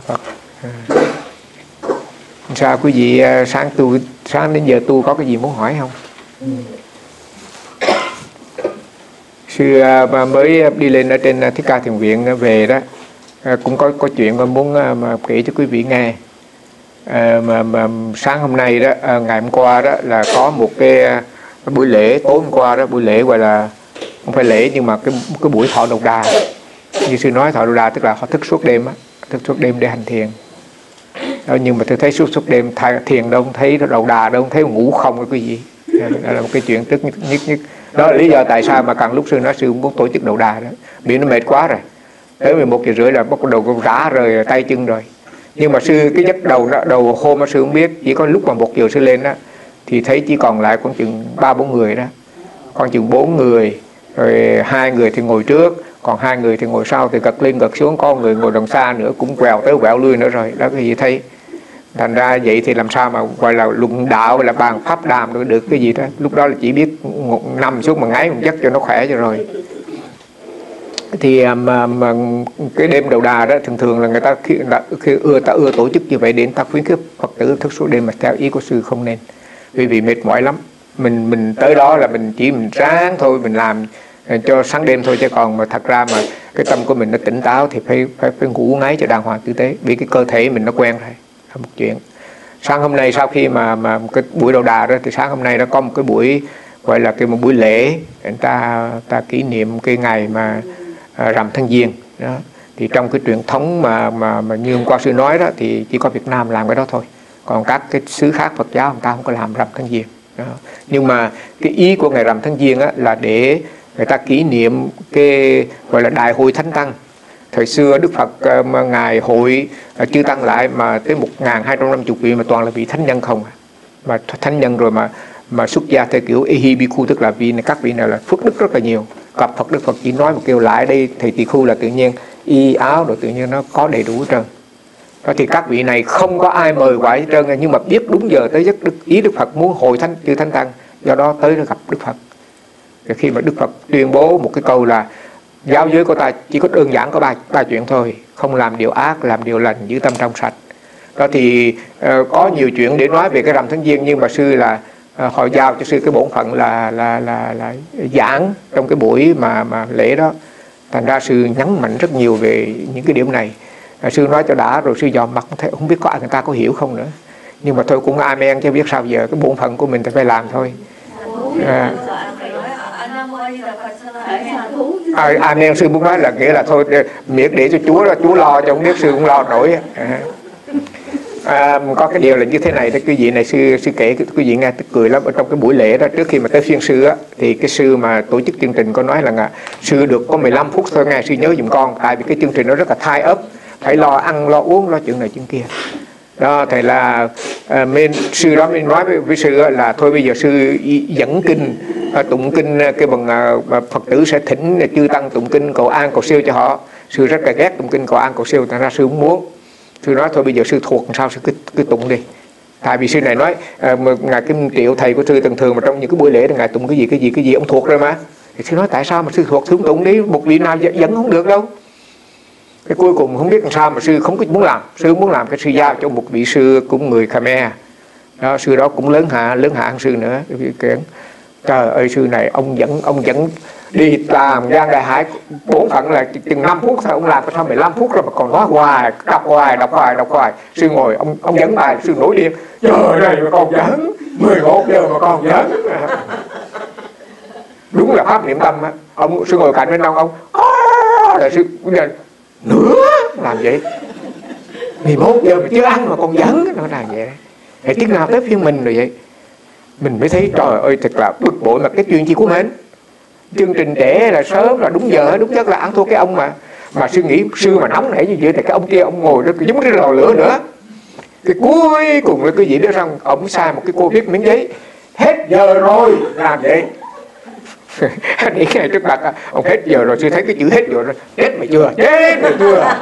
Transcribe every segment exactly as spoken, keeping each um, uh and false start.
Phật. À. Sao quý vị sáng tu, sáng đến giờ tu có cái gì muốn hỏi không? Ừ. Sư mới đi lên ở trên Thích Ca Thiền Viện về đó, cũng có có chuyện mà muốn mà kể cho quý vị nghe. À, mà, mà sáng hôm nay đó, ngày hôm qua đó là có một cái, cái buổi lễ tối hôm qua đó, buổi lễ gọi là không phải lễ nhưng mà cái cái buổi thọ đầu đà. Như sư nói thọ đầu đà tức là họ thức suốt đêm á, thức suốt đêm để hành thiền. Đó, nhưng mà tôi thấy suốt suốt đêm thiền đâu không thấy đầu đà đâu không thấy ngủ không cái quý vị. Đó là một cái chuyện tức nhất nhất, nhất. Đó là lý do tại sao mà càng lúc sư nói sư muốn tổ chức đầu đà đó, vì nó mệt quá rồi. Tới mười một giờ rưỡi là bắt đầu rã rời tay chân rồi. Nhưng mà sư cái giấc đầu đầu hôm mà sư không biết, chỉ có lúc mà một giờ sư lên đó thì thấy chỉ còn lại khoảng chừng ba bốn người đó, còn chừng bốn người, rồi hai người thì ngồi trước, còn hai người thì ngồi sau, thì gật lên gật xuống, có người ngồi đằng xa nữa cũng quẹo tới quẹo lui nữa rồi đó, cái gì thấy. Thành ra vậy thì làm sao mà gọi là luận đạo hay là bàn pháp đàm được, được cái gì đó. Lúc đó là chỉ biết nằm xuống mà ngáy một giấc cho nó khỏe cho rồi. Thì mà, mà cái đêm đầu đà đó thường thường là người ta khi, khi ưa ta ưa tổ chức như vậy để người ta khuyến khích Phật tử thức suốt đêm, mà theo ý của sư không nên, vì vì mệt mỏi lắm. Mình mình tới đó là mình chỉ mình ráng thôi, mình làm cho sáng đêm thôi, chứ còn mà thật ra mà cái tâm của mình nó tỉnh táo thì phải phải phải ngủ ngáy cho đàng hoàng tử tế, vì cái cơ thể mình nó quen rồi. Là một chuyện. Sáng hôm nay sau khi mà mà cái buổi đầu đà đó thì sáng hôm nay nó có một cái buổi gọi là cái một buổi lễ, người ta ta kỷ niệm cái ngày mà à, rằm tháng Giêng đó. Thì trong cái truyền thống mà mà mà như hôm qua sư nói đó thì chỉ có Việt Nam làm cái đó thôi, còn các cái xứ khác Phật giáo người ta không có làm rằm tháng Giêng đó. Nhưng mà cái ý của ngày rằm tháng Giêng á, là để người ta kỷ niệm cái gọi là đại hội thánh tăng. Thời xưa Đức Phật mà ngài hội chư tăng lại mà tới một nghìn hai trăm năm mươi vị mà toàn là vị thánh nhân không à. Mà thánh nhân rồi mà mà xuất gia theo kiểu Ehibikhu, tức là vị này, các vị này là phước đức rất là nhiều. Gặp Phật Đức Phật chỉ nói một kêu lại đây thầy tỳ khu là tự nhiên y áo rồi tự nhiên nó có đầy đủ hết trơn. Đó thì các vị này không có ai mời gọi hết trơn, nhưng mà biết đúng giờ tới giấc Đức ý Đức Phật muốn hội thánh chư thánh tăng, do đó tới nó gặp Đức Phật. Rồi khi mà Đức Phật tuyên bố một cái câu là giáo giới của ta chỉ có đơn giản có ba ba chuyện thôi: không làm điều ác, làm điều lành, giữ tâm trong sạch. Đó thì uh, có nhiều chuyện để nói về cái rằm tháng Giêng, nhưng mà sư là uh, họ giao cho sư cái bổn phận là là là là giảng trong cái buổi mà mà lễ đó. Thành ra sư nhấn mạnh rất nhiều về những cái điểm này. Uh, sư nói cho đã rồi sư dòm mặt thấy không biết có ai người ta có hiểu không nữa. Nhưng mà thôi cũng amen chứ biết sao giờ, cái bổn phận của mình thì phải làm thôi. Uh, À, anh em sư muốn nói là nghĩa là thôi miễn để cho Chúa là Chúa lo, cho không biết sư cũng lo nổi. À, à, có cái điều là như thế này đó quý vị này, sư sư kể quý vị nghe tức cười lắm. Ở trong cái buổi lễ đó, trước khi mà tới phiên sư á, thì cái sư mà tổ chức chương trình có nói là sư được có mười lăm phút thôi nghe, sư nhớ giùm con, tại vì cái chương trình nó rất là thai ấp, phải lo ăn lo uống lo chuyện này chuyện kia đó. Thầy là à, bên sư đó mới nói với, với sư là thôi bây giờ sư dẫn kinh à, tụng kinh cái bằng à, Phật tử sẽ thỉnh chư tăng tụng kinh cầu an cầu siêu cho họ. Sư rất là ghét tụng kinh cầu an cầu siêu, thành ra sư không muốn. Sư nói thôi bây giờ sư thuộc làm sao sư cứ, cứ tụng đi. Tại vì sư này nói à, ngài Kim Triệu thầy của sư thường thường mà trong những cái buổi lễ ngài tụng cái gì cái gì cái gì ông thuộc rồi mà. Thì sư nói tại sao mà sư thuộc sư không tụng đi, một vị nào dẫn không được đâu. Cái cuối cùng không biết làm sao mà sư không có muốn làm, sư muốn làm cái sư giao cho một vị sư cũng người Khmer đó. Sư đó cũng lớn hạ lớn hạ hơn sư nữa. Trời ơi sư này ông dẫn ông dẫn đi làm Giang Đại Hải bốn phận là chừng năm phút thôi, ông làm có sau mười lăm phút rồi mà còn nói hoài, đọc hoài đọc hoài đọc hoài. Sư ngồi ông ông dẫn bài, sư nổi điên, trời này mà còn dẫn mười một giờ mà còn dẫn. Đúng là pháp niệm tâm á. Ông sư ngồi cạnh bên ông ông là sư nữa làm vậy mười một giờ mà chưa ăn mà còn dẫn, nó là vậy. Thì tiếng nào tới phiên mình rồi vậy, mình mới thấy trời ơi thật là bực bội. Mà cái chuyện chi của mến chương trình trễ là sớm là đúng giờ đúng chất là ăn thua cái ông mà mà sư nghĩ sư mà nóng nảy như vậy thì cái ông kia ông ngồi đó giống cái lò lửa nữa. Cái cuối cùng là cái gì đó rằng ông sai một cái cô viết miếng giấy hết giờ rồi làm vậy. Để ngay trước mặt ông hết giờ rồi, sư thấy cái chữ hết giờ rồi, chết mày chưa, chết mày chưa.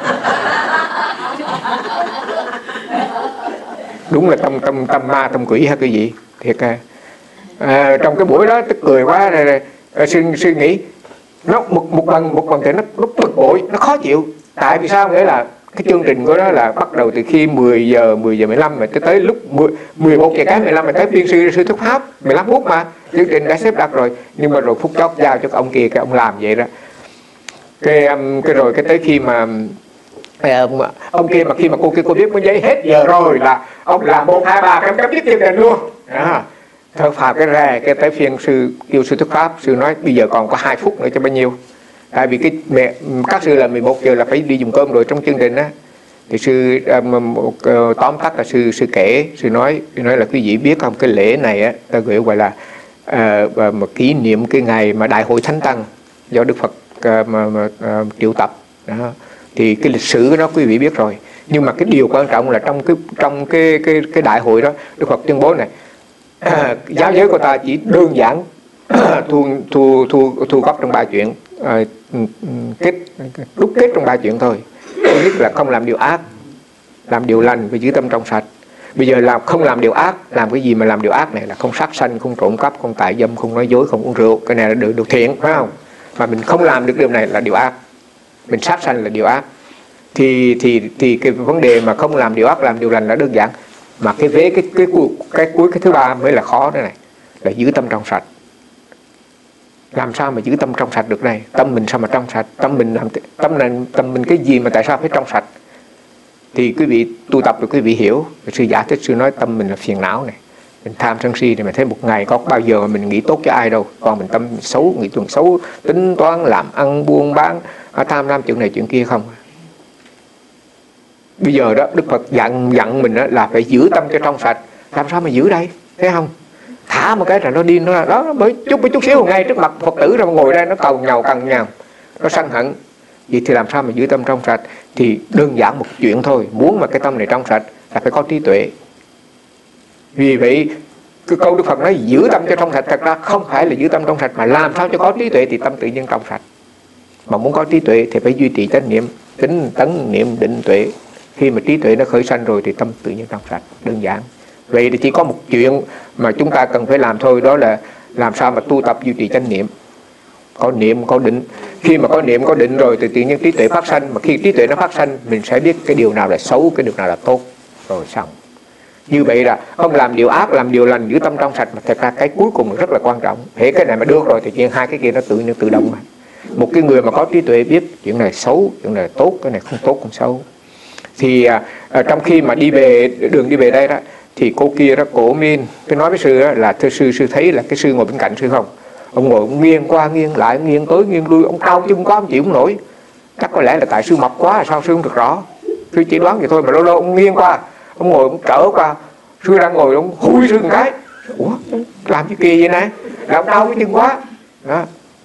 Đúng là tâm tâm tâm ma tâm quỷ hay cái gì thiệt à. À, trong cái buổi đó tức cười quá rồi, sư suy nghĩ nó một một lần một lần thì nó nó bực bội, nó khó chịu. Tại vì sao? Nghĩa là cái chương trình của nó là bắt đầu từ khi mười giờ mười giờ mười lăm mà tới tới lúc mười một giờ cái mười lăm mà tới phiên sư sư thuyết pháp mười lăm phút mà chương trình đã xếp đặt rồi, nhưng mà rồi phút chót giao cho cái ông kia, cái ông làm vậy đó. Cái cái rồi cái tới khi mà ông kia mà khi mà cô kia cô biết cái giấy hết giờ rồi là ông làm một hai ba cái chấm dứt chương trình luôn. Đó. Thở phào cái ra, cái tới phiên sư kêu sư thuyết pháp, sư nói bây giờ còn có hai phút nữa cho bao nhiêu. Tại vì cái mẹ các sư là mười một giờ là phải đi dùng cơm rồi trong chương trình á. Thì sư um, uh, tóm tắt là sư sư kể, sư nói sư nói là quý vị biết không, cái lễ này á ta gọi gọi là uh, một kỷ niệm cái ngày mà Đại hội Thánh Tăng do Đức Phật uh, mà, mà uh, triệu tập. Đó. Thì cái lịch sử của nó quý vị biết rồi, nhưng mà cái điều quan trọng là trong cái trong cái cái cái đại hội đó Đức Phật tuyên bố này, uh, giáo giới của ta chỉ đơn giản thu thu thu thu góp trong ba chuyện, uh, kết đúc kết trong ba chuyện thôi. Thứ nhất là không làm điều ác, làm điều lành và giữ tâm trong sạch. Bây giờ làm không làm điều ác, làm cái gì mà làm điều ác này là không sát sanh, không trộm cắp, không tại dâm, không nói dối, không uống rượu. Cái này là được điều thiện, phải không? Mà mình không làm được điều này là điều ác. Mình sát sanh là điều ác. Thì thì thì cái vấn đề mà không làm điều ác, làm điều lành là đơn giản. Mà cái vế cái cái cuối cái cuối cái thứ ba mới là khó thế này, là giữ tâm trong sạch. Làm sao mà giữ tâm trong sạch được này? Tâm mình sao mà trong sạch? Tâm mình làm tâm này tâm mình cái gì mà tại sao phải trong sạch? Thì quý vị tu tập rồi quý vị hiểu. Sư giải thích, sư nói tâm mình là phiền não này, mình tham sân si thì mình thấy một ngày có bao giờ mà mình nghĩ tốt cho ai đâu. Còn mình tâm xấu, nghĩ tưởng xấu, tính toán, làm ăn, buôn bán, tham lam chuyện này chuyện kia không. Bây giờ đó Đức Phật dặn dặn mình đó là phải giữ tâm cho trong sạch. Làm sao mà giữ đây? Thấy không? Thả một cái là nó đi, nó đó mới chút một chút xíu ngay trước mặt Phật tử rồi mà ngồi đây nó cầu nhào cằn nhào, nó sân hận. Vậy thì làm sao mà giữ tâm trong sạch? Thì đơn giản một chuyện thôi, muốn mà cái tâm này trong sạch là phải có trí tuệ. Vì vậy cái câu Đức Phật nói giữ tâm cho trong sạch, thật ra không phải là giữ tâm trong sạch, mà làm sao cho có trí tuệ thì tâm tự nhiên trong sạch. Mà muốn có trí tuệ thì phải duy trì chánh niệm, tính tấn niệm định tuệ. Khi mà trí tuệ nó khởi sanh rồi thì tâm tự nhiên trong sạch, đơn giản. Vậy thì chỉ có một chuyện mà chúng ta cần phải làm thôi, đó là làm sao mà tu tập duy trì chánh niệm. Có niệm, có định. Khi mà có niệm, có định rồi thì tự nhiên trí tuệ phát sanh. Mà khi trí tuệ nó phát sanh, mình sẽ biết cái điều nào là xấu, cái điều nào là tốt. Rồi xong. Như vậy là không làm điều ác, làm điều lành, giữ tâm trong sạch. Mà thật ra cái cuối cùng rất là quan trọng. Thế cái này mà được rồi thì chuyện hai cái kia nó tự nhiên tự động. Một cái người mà có trí tuệ biết chuyện này xấu, chuyện này tốt, cái này không tốt, không xấu. Thì à, trong khi mà đi về, đường đi về đây đó, thì cô kia đó, cổ Min, tôi nói với sư đó, là thưa sư, sư thấy là cái sư ngồi bên cạnh sư không? Ông ngồi ông nghiêng qua nghiêng lại, nghiêng tới nghiêng lui, ông cao chân quá, ông chịu không nổi. Chắc có lẽ là tại sư mập quá, sao sư không được rõ. Sư chỉ đoán vậy thôi, mà lâu lâu ông nghiêng qua, ông ngồi ông trở qua, sư đang ngồi ông húi sư một cái. Ủa, làm cái kỳ vậy nè, là ông đau cái chân quá. Đó.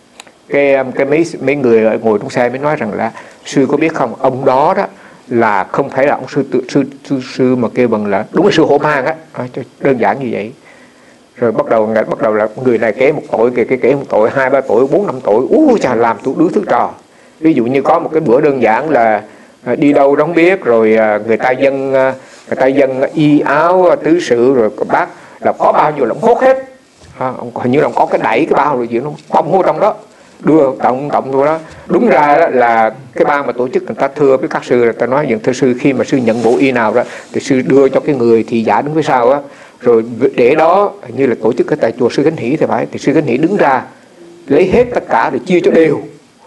Cái, cái mấy, mấy người ngồi trong xe mới nói rằng là sư có biết không, ông đó đó là không phải là ông sư tự, sư, sư sư mà kêu bằng là đúng là sư hổ mang á, à, đơn giản như vậy. Rồi bắt đầu bắt đầu là người này kể một tội, kể kể kể một tội, hai ba tội, bốn năm tội, ú chà, làm tụi đứa thứ trò. Ví dụ như có một cái bữa đơn giản là đi đâu không biết, rồi người ta dân người ta dân y áo tứ sự, rồi bác là có bao nhiêu là ông hốt hết, à, ông hình như là ông có cái đẩy cái bao rồi gì nó bông vô trong đó, đưa tổng tổng vô đó. Đúng ra đó là cái ban mà tổ chức người ta thưa với các sư, người ta nói rằng thưa sư, khi mà sư nhận bộ y nào đó thì sư đưa cho cái người thị giả đứng phía sau á, rồi để đó như là tổ chức cái tại chùa sư Khánh Hỷ thì phải, thì sư Khánh Hỷ đứng ra lấy hết tất cả rồi chia cho đều,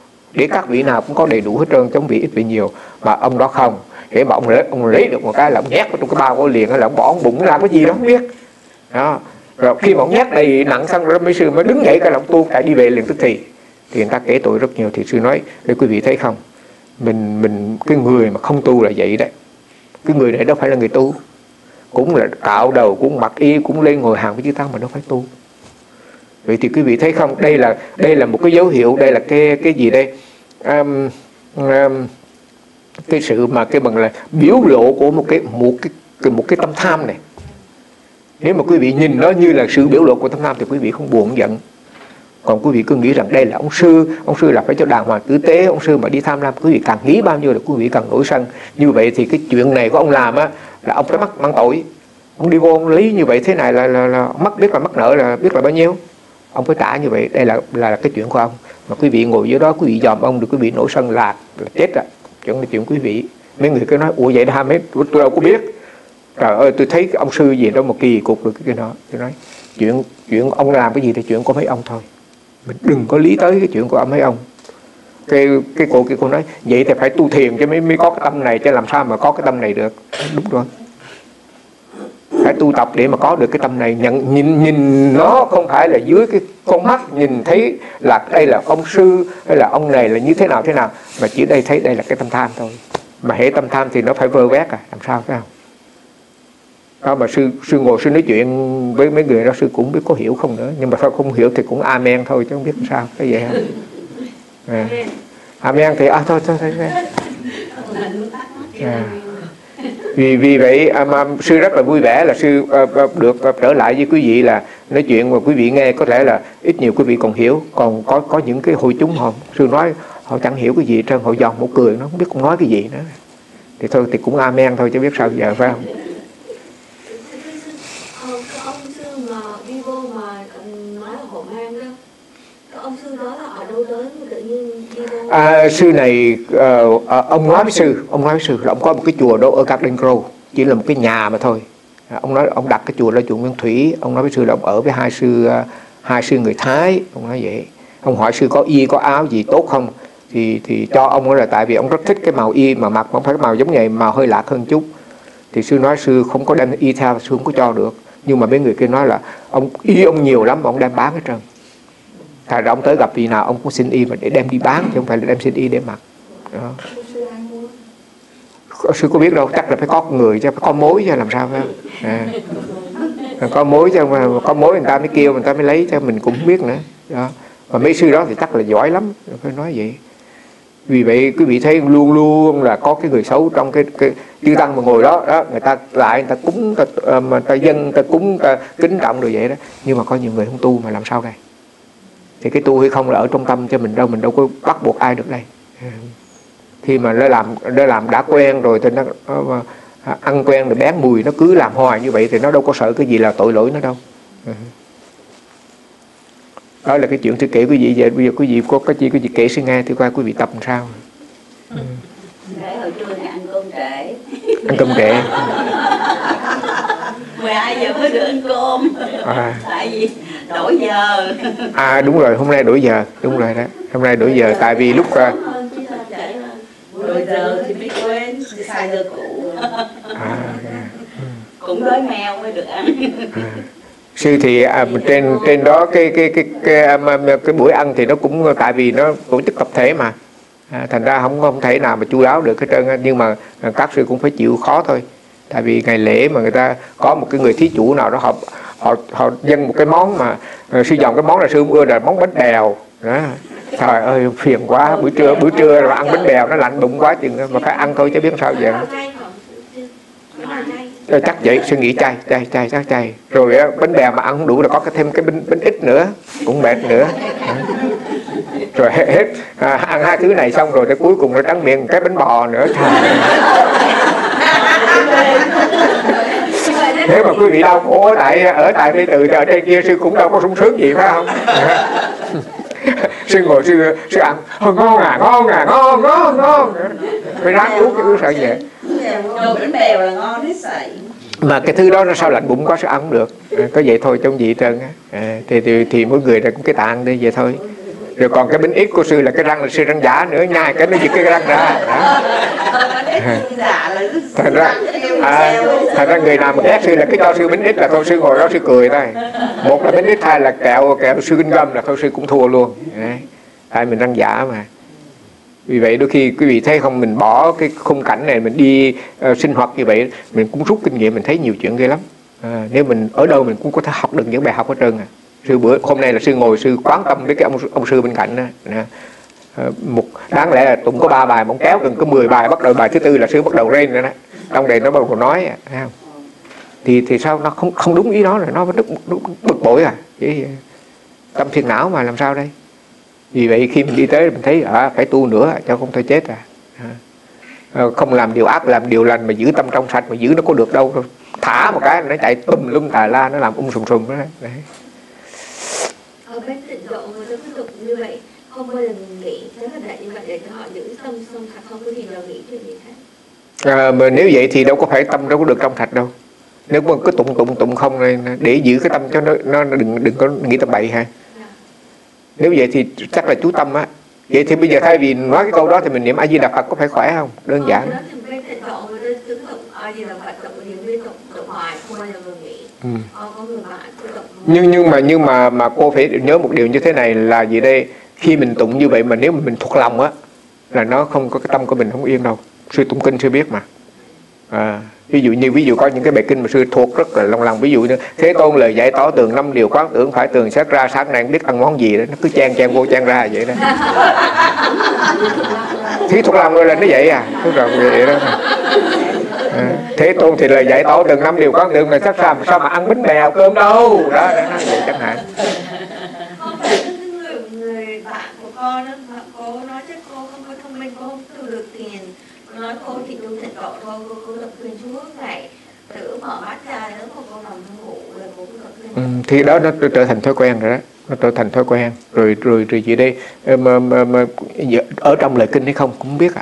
để các vị nào cũng có đầy đủ hết trơn, chống vị ít vị nhiều. Mà ông đó không, để mà ông lấy, ông lấy được một cái là ông nhét vào trong cái bao của liền, hay là ông bỏ ông bụng làm cái gì đó không biết đó. Rồi khi mà ông nhét đầy nặng xong rồi mấy sư mới đứng dậy cái là ông tu chạy đi về liền tức thì. Thì người ta kể tội rất nhiều. Thì sư nói để quý vị thấy không, mình mình cái người mà không tu là vậy đấy, cái người này đâu phải là người tu, cũng là cạo đầu, cũng mặc y, cũng lên ngồi hàng với chư tăng mà đâu phải tu. Vậy thì quý vị thấy không, đây là đây là một cái dấu hiệu, đây là cái cái gì đây, um, um, cái sự mà cái bằng là biểu lộ của một cái một cái một cái tâm tham này. Nếu mà quý vị nhìn nó như là sự biểu lộ của tâm tham thì quý vị không buồn không giận. Còn quý vị cứ nghĩ rằng đây là ông sư, ông sư là phải cho đàng hoàng tử tế, ông sư mà đi tham lam, quý vị càng nghĩ bao nhiêu là quý vị càng nổi sân. Như vậy thì cái chuyện này của ông làm á là ông phải mắc mang tội. Ông đi vô ông lý như vậy thế này là, là, là mắc, biết là mắc nợ là biết là bao nhiêu, ông phải trả như vậy. Đây là là, là cái chuyện của ông. Mà quý vị ngồi dưới đó quý vị dòm ông được quý vị nổi sân là, là chết rồi. Chuyện là chuyện quý vị. Mấy người cứ nói ủa vậy đó mấy tôi đâu có biết. Trời ơi tôi thấy cái ông sư gì đó một kỳ cục rồi cái đó. Tôi nói chuyện chuyện ông làm cái gì thì chuyện của mấy ông thôi, mình đừng có lý tới cái chuyện của mấy ông. Cái cái cô kia cô nói vậy thì phải tu thiền chứ mới mới có cái tâm này, chứ làm sao mà có cái tâm này được. Đúng rồi, phải tu tập để mà có được cái tâm này. Nhận nhìn nhìn nó không phải là dưới cái con mắt nhìn thấy là đây là ông sư hay là ông này là như thế nào thế nào, mà chỉ đây thấy đây là cái tâm tham thôi. Mà hễ tâm tham thì nó phải vơ vét à, làm sao phải không? Đó mà sư sư ngồi sư nói chuyện với mấy người đó, sư cũng biết có hiểu không nữa, nhưng mà sao không hiểu thì cũng amen thôi chứ không biết làm sao cái vậy không. À. Amen thì à, thôi thôi thôi. thôi. À. Vì vì vậy mà sư rất là vui vẻ là sư uh, được uh, trở lại với quý vị, là nói chuyện mà quý vị nghe có thể là ít nhiều quý vị còn hiểu, còn có có những cái hội chúng họ sư nói họ chẳng hiểu cái gì trơn, họ giòn một cười nó không biết con nói cái gì nữa, thì thôi thì cũng amen thôi chứ biết sao giờ, phải không? Ông sư mà đi vô mà nói là Hội An đó, cái ông sư đó là ở đâu tới mà tự nhiên đi vô? À, sư này uh, uh, ông nói với sư, ông nói với sư là ông có một cái chùa đó ở Garden Grove, chỉ là một cái nhà mà thôi. À, ông nói ông đặt cái chùa là chùa Nguyên Thủy. Ông nói với sư là ông ở với hai sư uh, hai sư người Thái. Ông nói vậy. Ông hỏi sư có y có áo gì tốt không, thì thì cho ông, là tại vì ông rất thích cái màu y mà mặc không phải cái màu giống vậy, màu hơi lạc hơn chút. Thì sư nói sư không có đem y theo, sư không có cho được. Nhưng mà mấy người kia nói là ông y ông nhiều lắm mà ông đem bán hết trơn. Thật ra ông tới gặp vị nào ông cũng xin y mà để đem đi bán, chứ không phải là đem xin y để mặc. Đó. Sư có biết đâu, chắc là phải có người chứ, phải có mối chứ làm sao phải không? À. Có mối chứ, mà có mối người ta mới kêu, người ta mới lấy, chứ mình cũng không biết nữa. Đó. Và mấy sư đó thì chắc là giỏi lắm, phải nói vậy. Vì vậy quý vị thấy luôn luôn là có cái người xấu trong cái cái chư tăng mà ngồi đó, đó người ta lại người ta cúng, người ta, mà ta dân, người ta cúng, người ta kính trọng rồi vậy đó. Nhưng mà có nhiều người không tu mà làm sao đây? Thì cái tu hay không là ở trong tâm cho mình đâu, mình đâu có bắt buộc ai được đây. Khi mà nó làm nó làm đã quen rồi thì nó, nó ăn quen rồi bén mùi, nó cứ làm hoài như vậy thì nó đâu có sợ cái gì là tội lỗi nó đâu. Đó là cái chuyện tôi kể quý vị về. Bây giờ quý vị có cái gì quý vị kể sư nghe thì coi quý vị tập làm sao. Ừ. Để hồi trưa thì ăn cơm trễ. Ăn cơm trễ. mười hai giờ mới được ăn cơm. À. Tại vì đổi giờ. À đúng rồi, hôm nay đổi giờ, đúng rồi đó. Hôm nay đổi giờ tại vì lúc mười giờ thì mới quên, thì xài giờ cũ. À, cũng đói mèo mới được ăn. À. Sư thì à, trên trên đó cái cái cái cái, cái cái buổi ăn thì nó cũng tại vì nó tổ chức tập thể mà, à, thành ra không không thể nào mà chu đáo được hết trơn. Nhưng mà các sư cũng phải chịu khó thôi, tại vì ngày lễ mà người ta có một cái người thí chủ nào đó họ họ họ dâng một cái món mà uh, sư dòng cái món là sư ưa là món bánh bèo đó. Trời ơi phiền quá, buổi trưa buổi trưa rồi ăn bánh bèo nó lạnh bụng quá chừng mà phải ăn thôi chứ biết sao giờ. Ờ, chắc vậy, suy nghĩ chay, chay, chay, chắc chay. Rồi á, bánh bèo mà ăn không đủ là có cái thêm cái bánh, bánh ít nữa, cũng mệt nữa. À. Rồi hết, hết à, ăn hai thứ này xong rồi tới cuối cùng nó trắng miệng cái bánh bò nữa. Nếu mà quý vị đau khổ tại ở tại đây từ ở trên kia sư cũng đâu có sung sướng gì phải không? Sư ngồi sư sư ăn ngon à ngon à ngon ngon ngon phải ráng uống chứ sợ gì. Đồ bánh bèo là ngon hết sảy. Mà cái thứ đó nó sao lạnh bụng quá sao ăn không được. À, có vậy thôi trong gì trơn á. À, thì, thì thì mỗi người là cũng cái tạng đi vậy thôi. Rồi còn cái bánh ít của sư là cái răng là sư răng giả nữa, nhai cái nó giật cái răng ra. Thành ra à, thành ra người nào mà ghét sư là cái cho sư bánh ít là thôi sư ngồi đó sư cười thôi. Một là bánh ít, hai là kẹo kẹo sư kinh găm là thôi sư cũng thua luôn. Đấy. Tại mình răng giả mà. Vì vậy đôi khi quý vị thấy không, mình bỏ cái khung cảnh này mình đi uh, sinh hoạt như vậy, mình cũng rút kinh nghiệm, mình thấy nhiều chuyện ghê lắm. À, nếu mình ở đâu mình cũng có thể học được những bài học ở trơn à. Sư bữa hôm nay là sư ngồi sư quán tâm với cái ông ông sư bên cạnh đó. À, một đáng lẽ là tụng có ba bài mà ông kéo gần có mười bài, bắt đầu bài thứ tư là sư bắt đầu rên rồi đó. Trong đây nó bắt đầu nói à, thấy không? Thì thì sao nó không không đúng ý đó rồi nó vẫn bực, bực bội à. Chỉ tâm phiền não mà làm sao đây? Vì vậy khi mình đi tới mình thấy à, phải tu nữa cho không thôi chết à. À, không làm điều ác làm điều lành mà giữ tâm trong sạch mà giữ nó có được đâu rồi. Thả một cái nó chạy tùm lum tà la, nó làm ung sùm sùm đó. Đấy. Ở bên tịnh độ người ta cứ tục như vậy, không bao giờ nghĩ rất là đại như vậy để cho họ giữ tâm sông sạch, không có gì đâu nghĩ chuyện gì hết. À, mà nếu vậy thì đâu có phải tâm đâu có được trong sạch đâu. Nếu mà cứ tụng tụng tụng không này, để giữ cái tâm cho nó nó đừng đừng có nghĩ tầm bậy ha. Nếu vậy thì chắc là chú tâm á. Vậy thì bây giờ thay vì nói cái câu đó thì mình niệm A Di Đà Phật có phải khỏe không? Đơn giản. Ừ. Nhưng nhưng mà nhưng mà mà cô phải nhớ một điều như thế này là gì đây? Khi mình tụng như vậy mà nếu mà mình thuộc lòng á là nó không có cái tâm của mình không yên đâu. Sư tụng kinh sư biết mà. À, ví dụ như ví dụ có những cái bài kinh mà sư thuộc rất là lòng lòng, ví dụ như Thế Tôn lời giải tỏ tường năm điều quán tưởng phải tường xét ra sáng nay biết ăn món gì đó, nó cứ chen chen vô chen ra vậy đó. Thí thuộc lòng rồi là nó vậy à, thuộc lòng vậy đó. À, Thế Tôn thì lời giải tỏ tường năm điều quán tưởng mà xét ra sao mà ăn bánh bèo cơm đâu đó, đó nó vậy chẳng hạn. Người bạn của con đó, cô nói chứ cô không có thông minh, cô không thu được tiền. Nói cô thì tu thịnh độ thôi, cô, cô tập quyền Chúa này thử mở mắt ra nếu mà cô nằm ngủ là cô tập quyền. Ừ, thì đó nó trở thành thói quen rồi đó, nó trở thành thói quen rồi rồi rồi gì đây mà, mà, mà ở trong lời kinh hay không cũng biết à.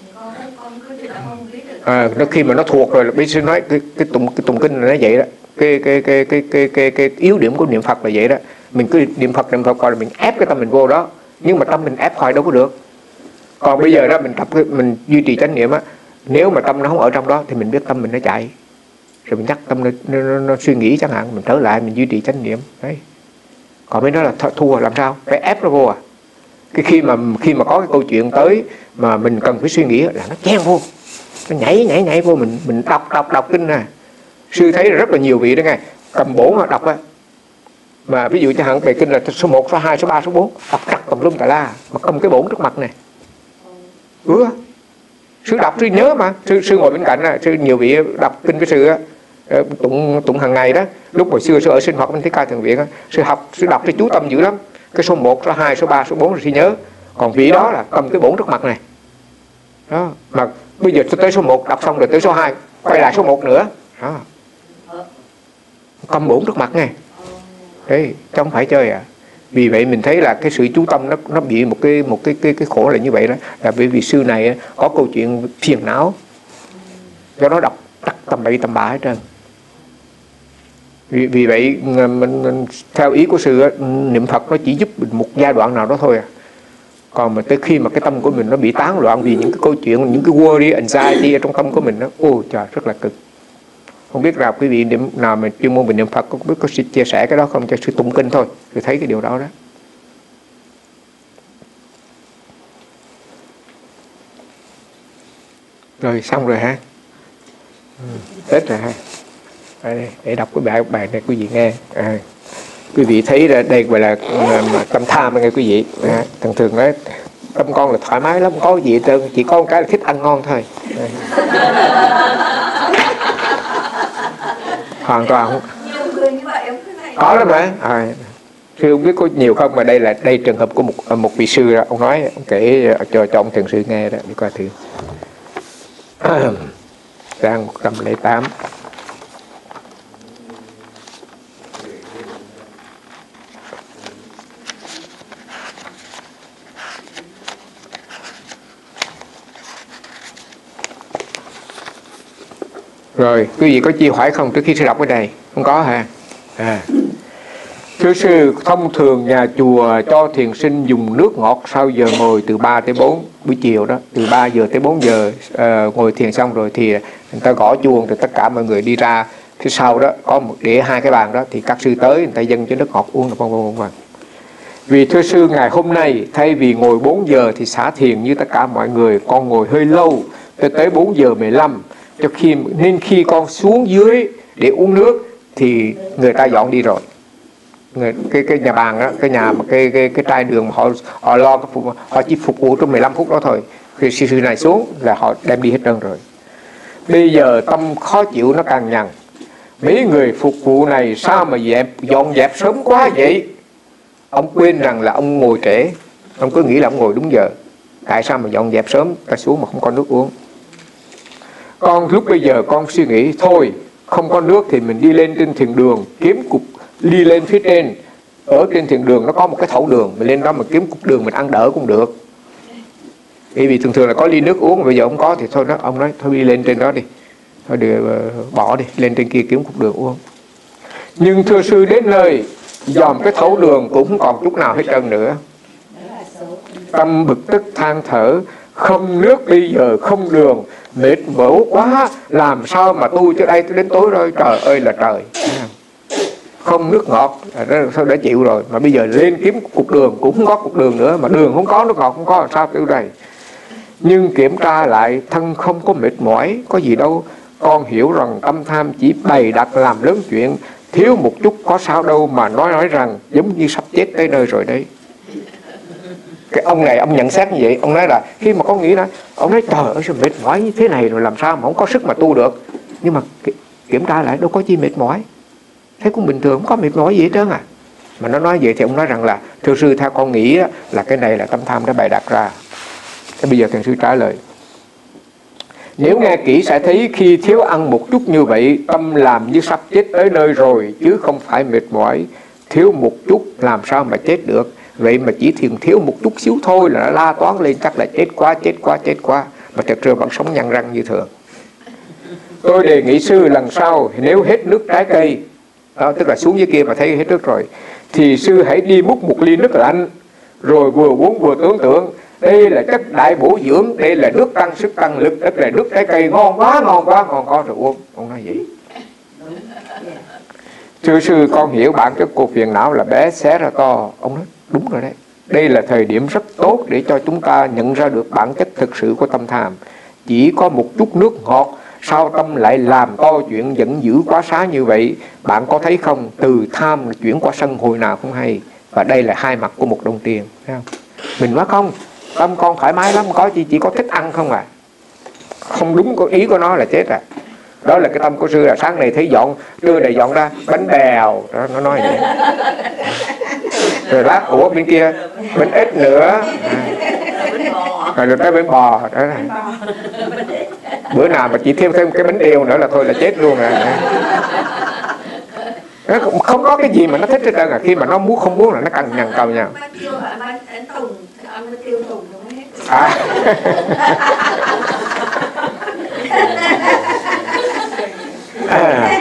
À, nó khi mà nó thuộc rồi là bây giờ nói cái cái tụng cái tụng kinh là nó vậy đó, cái cái cái cái cái cái cái yếu điểm của niệm Phật là vậy đó, mình cứ niệm Phật niệm Phật coi là mình ép cái tâm mình vô đó, nhưng mà tâm mình ép hoài đâu có được. Còn bây giờ đó mình tập mình duy trì chánh niệm á, nếu mà tâm nó không ở trong đó thì mình biết tâm mình nó chạy, rồi mình nhắc tâm nó, nó, nó, nó suy nghĩ chẳng hạn, mình trở lại mình duy trì chánh niệm đấy. Còn mới nói là thua làm sao, phải ép nó vô à. Cái khi mà khi mà có cái câu chuyện tới mà mình cần phải suy nghĩ là nó chen vô, nó nhảy nhảy nhảy vô, mình mình đọc đọc đọc kinh nè. Sư thấy rất là nhiều vị đó nghe, cầm bổ mà đọc á, mà ví dụ cho hẳn bài kinh là số một, số hai, số ba, số bốn, đọc trật tùm lum tà la mà cầm cái bổn trước mặt này. Ừ, sư đọc sư nhớ mà, sư sư ngồi bên cạnh là sư nhiều vị đọc kinh với sư á, tụng tụng hàng ngày đó. Lúc hồi xưa sư ở sinh hoạt bên Thích Ca Thường Viện á, sư học sư đọc sư chú tâm dữ lắm, cái số một, số hai, số ba, số bốn rồi sư nhớ. Còn vị đó là cầm cái bổn trước mặt này đó, mà bây giờ tới số một đọc xong rồi tới số hai quay lại số một nữa đó, cầm bổn trước mặt này đấy, chứ không phải chơi à. Vì vậy mình thấy là cái sự chú tâm nó nó bị một cái một cái cái cái khổ là như vậy đó, là bởi vì sư này có câu chuyện phiền não, do đó đọc tắc tầm bậy tầm bạ hết trơn. Vì, vì vậy mình, mình, theo ý của sư niệm Phật nó chỉ giúp mình một giai đoạn nào đó thôi à. Còn mà tới khi mà cái tâm của mình nó bị tán loạn vì những cái câu chuyện, những cái worry, anxiety ở trong tâm của mình đó, ôi trời rất là cực. Không biết là quý vị niệm nào mà chuyên môn về niệm Phật có biết có chia sẻ cái đó không, cho sư tụng kinh thôi, tôi thấy cái điều đó đó. Rồi xong rồi ha, ừ, Tết rồi ha. Đây, để đọc cái bài bài này quý vị nghe. À, quý vị thấy là đây gọi là tâm tham nghe quý vị. À, thường thường nói tâm con là thoải mái lắm, không có gì hết trơn, chỉ có một cái là thích ăn ngon thôi. À. Hoàn toàn không. Có lắm mà. À, sư không biết có nhiều không, mà đây là đây trường hợp của một một vị sư đó, ông nói ông kể cho cho ông thiền sư nghe đó, đi coi thử. Trang một trăm lẻ tám. Rồi, quý vị có chi hỏi không trước khi sư đọc cái này? Không có hả? À. Thưa sư, thông thường nhà chùa cho thiền sinh dùng nước ngọt sau giờ ngồi từ ba tới bốn buổi chiều đó, từ ba giờ tới bốn giờ uh, ngồi thiền xong rồi thì người ta gõ chuông thì tất cả mọi người đi ra phía sau đó có một để hai cái bàn đó thì các sư tới người ta dâng cho nước ngọt uống là vân vân vân. Vì thưa sư, ngày hôm nay thay vì ngồi bốn giờ thì xả thiền như tất cả mọi người, con ngồi hơi lâu tới tới bốn giờ mười lăm. Cho khi nên khi con xuống dưới để uống nước thì người ta dọn đi rồi. Người, cái cái nhà bàn đó, cái nhà mà cái cái cái trai đường mà họ họ lo cái phục, họ chỉ phục vụ trong mười lăm phút đó thôi. Khi sư sư này xuống là họ đem đi hết trơn rồi. Bây giờ tâm khó chịu nó càng nhằn. Mấy người phục vụ này sao mà dẹp dọn dẹp sớm quá vậy? Ông quên rằng là ông ngồi trễ, ông cứ nghĩ là ông ngồi đúng giờ. Tại sao mà dọn dẹp sớm ta xuống mà không có nước uống? Con lúc bây giờ con suy nghĩ thôi, không có nước thì mình đi lên trên thiền đường kiếm cục, đi lên phía trên, ở trên thiền đường nó có một cái thẩu đường, mình lên đó mà kiếm cục đường mình ăn đỡ cũng được. Bởi vì thường thường là có ly nước uống, bây giờ không có thì thôi đó, ông nói thôi đi lên trên đó đi, thôi được, bỏ đi, lên trên kia kiếm cục đường uống. Nhưng thưa sư đến nơi dòm cái thấu đường cũng không còn chút nào hết trơn nữa. Tâm bực tức than thở, không nước bây giờ không đường, mệt mỏi quá, làm sao mà tu cho đây đến tối rồi, trời ơi là trời. Không nước ngọt, sao đã chịu rồi, mà bây giờ lên kiếm cục đường cũng không có cục đường nữa, mà đường không có, nước ngọt không có, sao tiêu đây. Nhưng kiểm tra lại thân không có mệt mỏi, có gì đâu. Con hiểu rằng tâm tham chỉ bày đặt làm lớn chuyện, thiếu một chút có sao đâu mà nói nói rằng giống như sắp chết tới nơi rồi đấy. Cái ông này ông nhận xét như vậy, ông nói là khi mà có nghĩ đó, ông nói trời ơi sao mệt mỏi như thế này rồi làm sao mà không có sức mà tu được. Nhưng mà kiểm tra lại đâu có chi mệt mỏi, thấy cũng bình thường, không có mệt mỏi gì hết trơn à. Mà nó nói vậy thì ông nói rằng là thưa sư theo con nghĩ là cái này là tâm tham đã bày đặt ra. Thế bây giờ thiền sư trả lời, nếu nghe kỹ sẽ thấy khi thiếu ăn một chút như vậy, tâm làm như sắp chết tới nơi rồi, chứ không phải mệt mỏi. Thiếu một chút làm sao mà chết được. Vậy mà chỉ thiền thiếu một chút xíu thôi là nó la toán lên, chắc là chết quá, chết quá, chết quá. Mà thật ra vẫn sống nhăn răng như thường. Tôi đề nghị sư lần sau nếu hết nước trái cây, đó, tức là xuống dưới kia mà thấy hết nước rồi, thì sư hãy đi múc một ly nước lạnh, rồi vừa uống vừa tưởng tượng đây là chất đại bổ dưỡng, đây là nước tăng sức tăng lực, tức là nước trái cây ngon quá, ngon quá, ngon quá rồi uống. Ông nói vậy. Thưa sư con hiểu bản chất của phiền não là bé xé ra to. Ông nói đúng rồi đấy. Đây là thời điểm rất tốt để cho chúng ta nhận ra được bản chất thực sự của tâm tham. Chỉ có một chút nước ngọt, sao tâm lại làm to chuyện giận dữ quá xá như vậy? Bạn có thấy không? Từ tham chuyển qua sân hồi nào không hay. Và đây là hai mặt của một đồng tiền, thấy không? Mình nói không, tâm con thoải mái lắm, có chỉ, chỉ có thích ăn không à. Không đúng có ý của nó là chết à. Đó là cái tâm của sư là sáng này thấy dọn, đưa này dọn ra, bánh bèo, đó, nó nói vậy. Rồi lát của bên kia, bánh ít nữa. Rồi được cái bánh bò, đó là. Bữa nào mà chỉ thêm thêm cái bánh yêu nữa là thôi là chết luôn rồi. Nó không có cái gì mà nó thích hết trơn à. Khi mà nó muốn không muốn là nó cằn nhằn cầu nhau. À. À.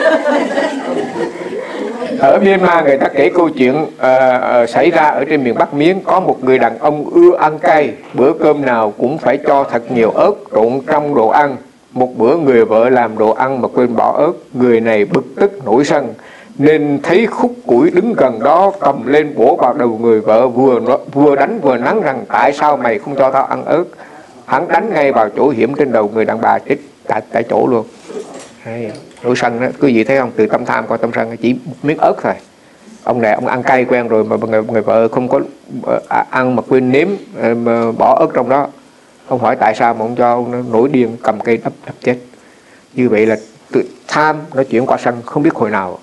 Ở Myanmar người ta kể câu chuyện uh, uh, xảy ra ở trên miền Bắc Miến. Có một người đàn ông ưa ăn cay, bữa cơm nào cũng phải cho thật nhiều ớt trộn trong đồ ăn. Một bữa người vợ làm đồ ăn mà quên bỏ ớt, người này bực tức nổi sân, nên thấy khúc củi đứng gần đó cầm lên bổ vào đầu người vợ, vừa vừa đánh vừa nắn rằng tại sao mày không cho tao ăn ớt. Hắn đánh ngay vào chỗ hiểm trên đầu người đàn bà, chết tại, tại chỗ luôn. Hay, nổi sân đó, quý vị thấy không? Từ tâm tham qua tâm sân chỉ một miếng ớt thôi. Ông này ông ăn cay quen rồi mà người, người vợ không có à, ăn mà quên nếm mà bỏ ớt trong đó. Ông hỏi tại sao mà ông cho ông nó nổi điên cầm cây đập đập chết. Như vậy là từ tham nó chuyển qua sân không biết hồi nào.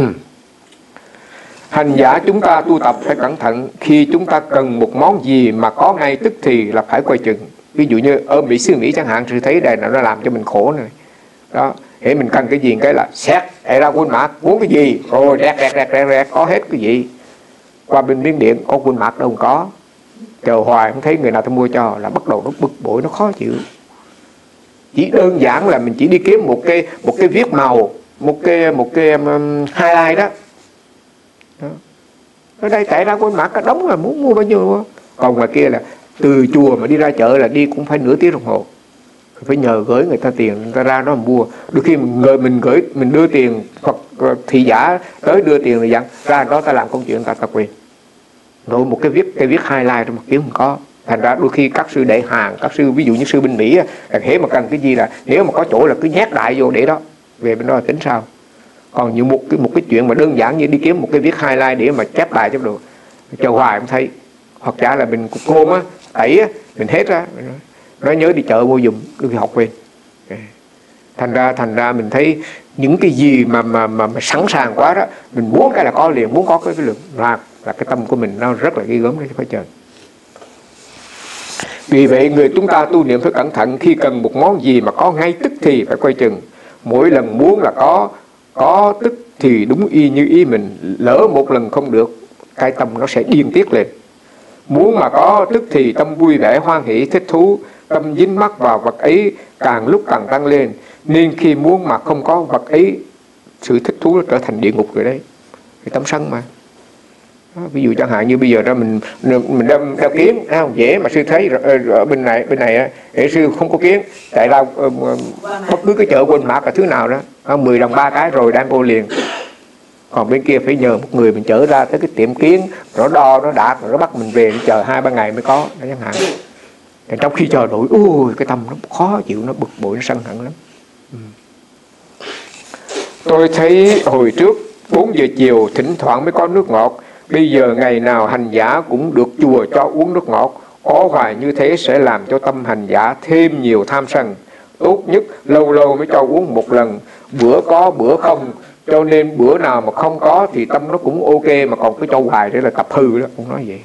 Hành giả chúng ta tu tập phải cẩn thận. Khi chúng ta cần một món gì mà có ngay tức thì là phải quay chừng. Ví dụ như ở Mỹ xứ Mỹ chẳng hạn, sư thấy đây là nó làm cho mình khổ này. Đó, để mình cần cái gì cái là xét, để ra quân mạc, muốn cái gì, rồi rẹt rẹt rẹt rẹt rẹt, có hết cái gì. Qua bên Miến Điện có quân mạc đâu không có. Chờ hoài không thấy người nào ta mua cho là bắt đầu nó bực bội, nó khó chịu. Chỉ đơn giản là mình chỉ đi kiếm một cái một cái viết màu, một cái một cái um, highlight đó. Đó. Ở đây chạy ra quân mạc cả đống là muốn mua bao nhiêu đó. Còn ngoài kia là từ chùa mà đi ra chợ là đi cũng phải nửa tiếng đồng hồ. Phải nhờ gửi người ta tiền, người ta ra đó mà mua. Đôi khi mình gửi mình gửi mình đưa tiền hoặc thị giả tới đưa tiền rồi dặn ra đó ta làm công chuyện ta ta quyền. Rồi một cái viết cái viết highlight trong mặt kiếm không có. Thành ra đôi khi các sư để hàng, các sư ví dụ như sư bên Mỹ là hễ mà cần cái gì là nếu mà có chỗ là cứ nhét đại vô để đó, về bên đó là tính sao. Còn như một cái một cái chuyện mà đơn giản như đi kiếm một cái viết highlight để mà chép bài cho được, chờ hoài không thấy. Hoặc giả là mình cơm á, tẩy á, mình hết á, nó nhớ đi chợ mua dùng, đôi khi học quên. Thành ra thành ra mình thấy những cái gì mà mà mà, mà sẵn sàng quá đó, mình muốn cái là có liền, muốn có cái cái lượng là là cái tâm của mình nó rất là ghi gớm đấy, phải chờ. Vì vậy người chúng ta tu niệm phải cẩn thận. Khi cần một món gì mà có ngay tức thì phải quay chừng. Mỗi lần muốn là có có tức thì đúng y như ý mình. Lỡ một lần không được, cái tâm nó sẽ điên tiết lên. Muốn mà có tức thì tâm vui vẻ hoan hỷ thích thú, tâm dính mắc vào vật ấy càng lúc càng tăng lên. Nên khi muốn mà không có vật ấy, sự thích thú nó trở thành địa ngục rồi đấy. Cái tấm sân mà. Đó, ví dụ chẳng hạn như bây giờ đó mình mình đâm đeo kiến, à, dễ mà sư thấy ở bên này bên này để sư không có kiến, chạy ra uh, bất cứ cái chợ quần mã cả thứ nào đó, đó mười đồng ba cái rồi đem vô liền. Còn bên kia phải nhờ một người mình chở ra tới cái tiệm kiến, nó đo nó đạt rồi nó bắt mình về, chờ hai ba ngày mới có, đó chẳng hạn. Thì trong khi chờ đuổi, ui cái tâm nó khó chịu, nó bực bội, nó sân hận lắm. Ừ. Tôi thấy hồi trước bốn giờ chiều thỉnh thoảng mới có nước ngọt, bây giờ ngày nào hành giả cũng được chùa cho uống nước ngọt. Có hoài như thế sẽ làm cho tâm hành giả thêm nhiều tham sân. Tốt nhất lâu lâu mới cho uống một lần, bữa có bữa không. Cho nên bữa nào mà không có thì tâm nó cũng ok, mà còn cứ cho hoài để là tập hư đó. Cũng nói vậy.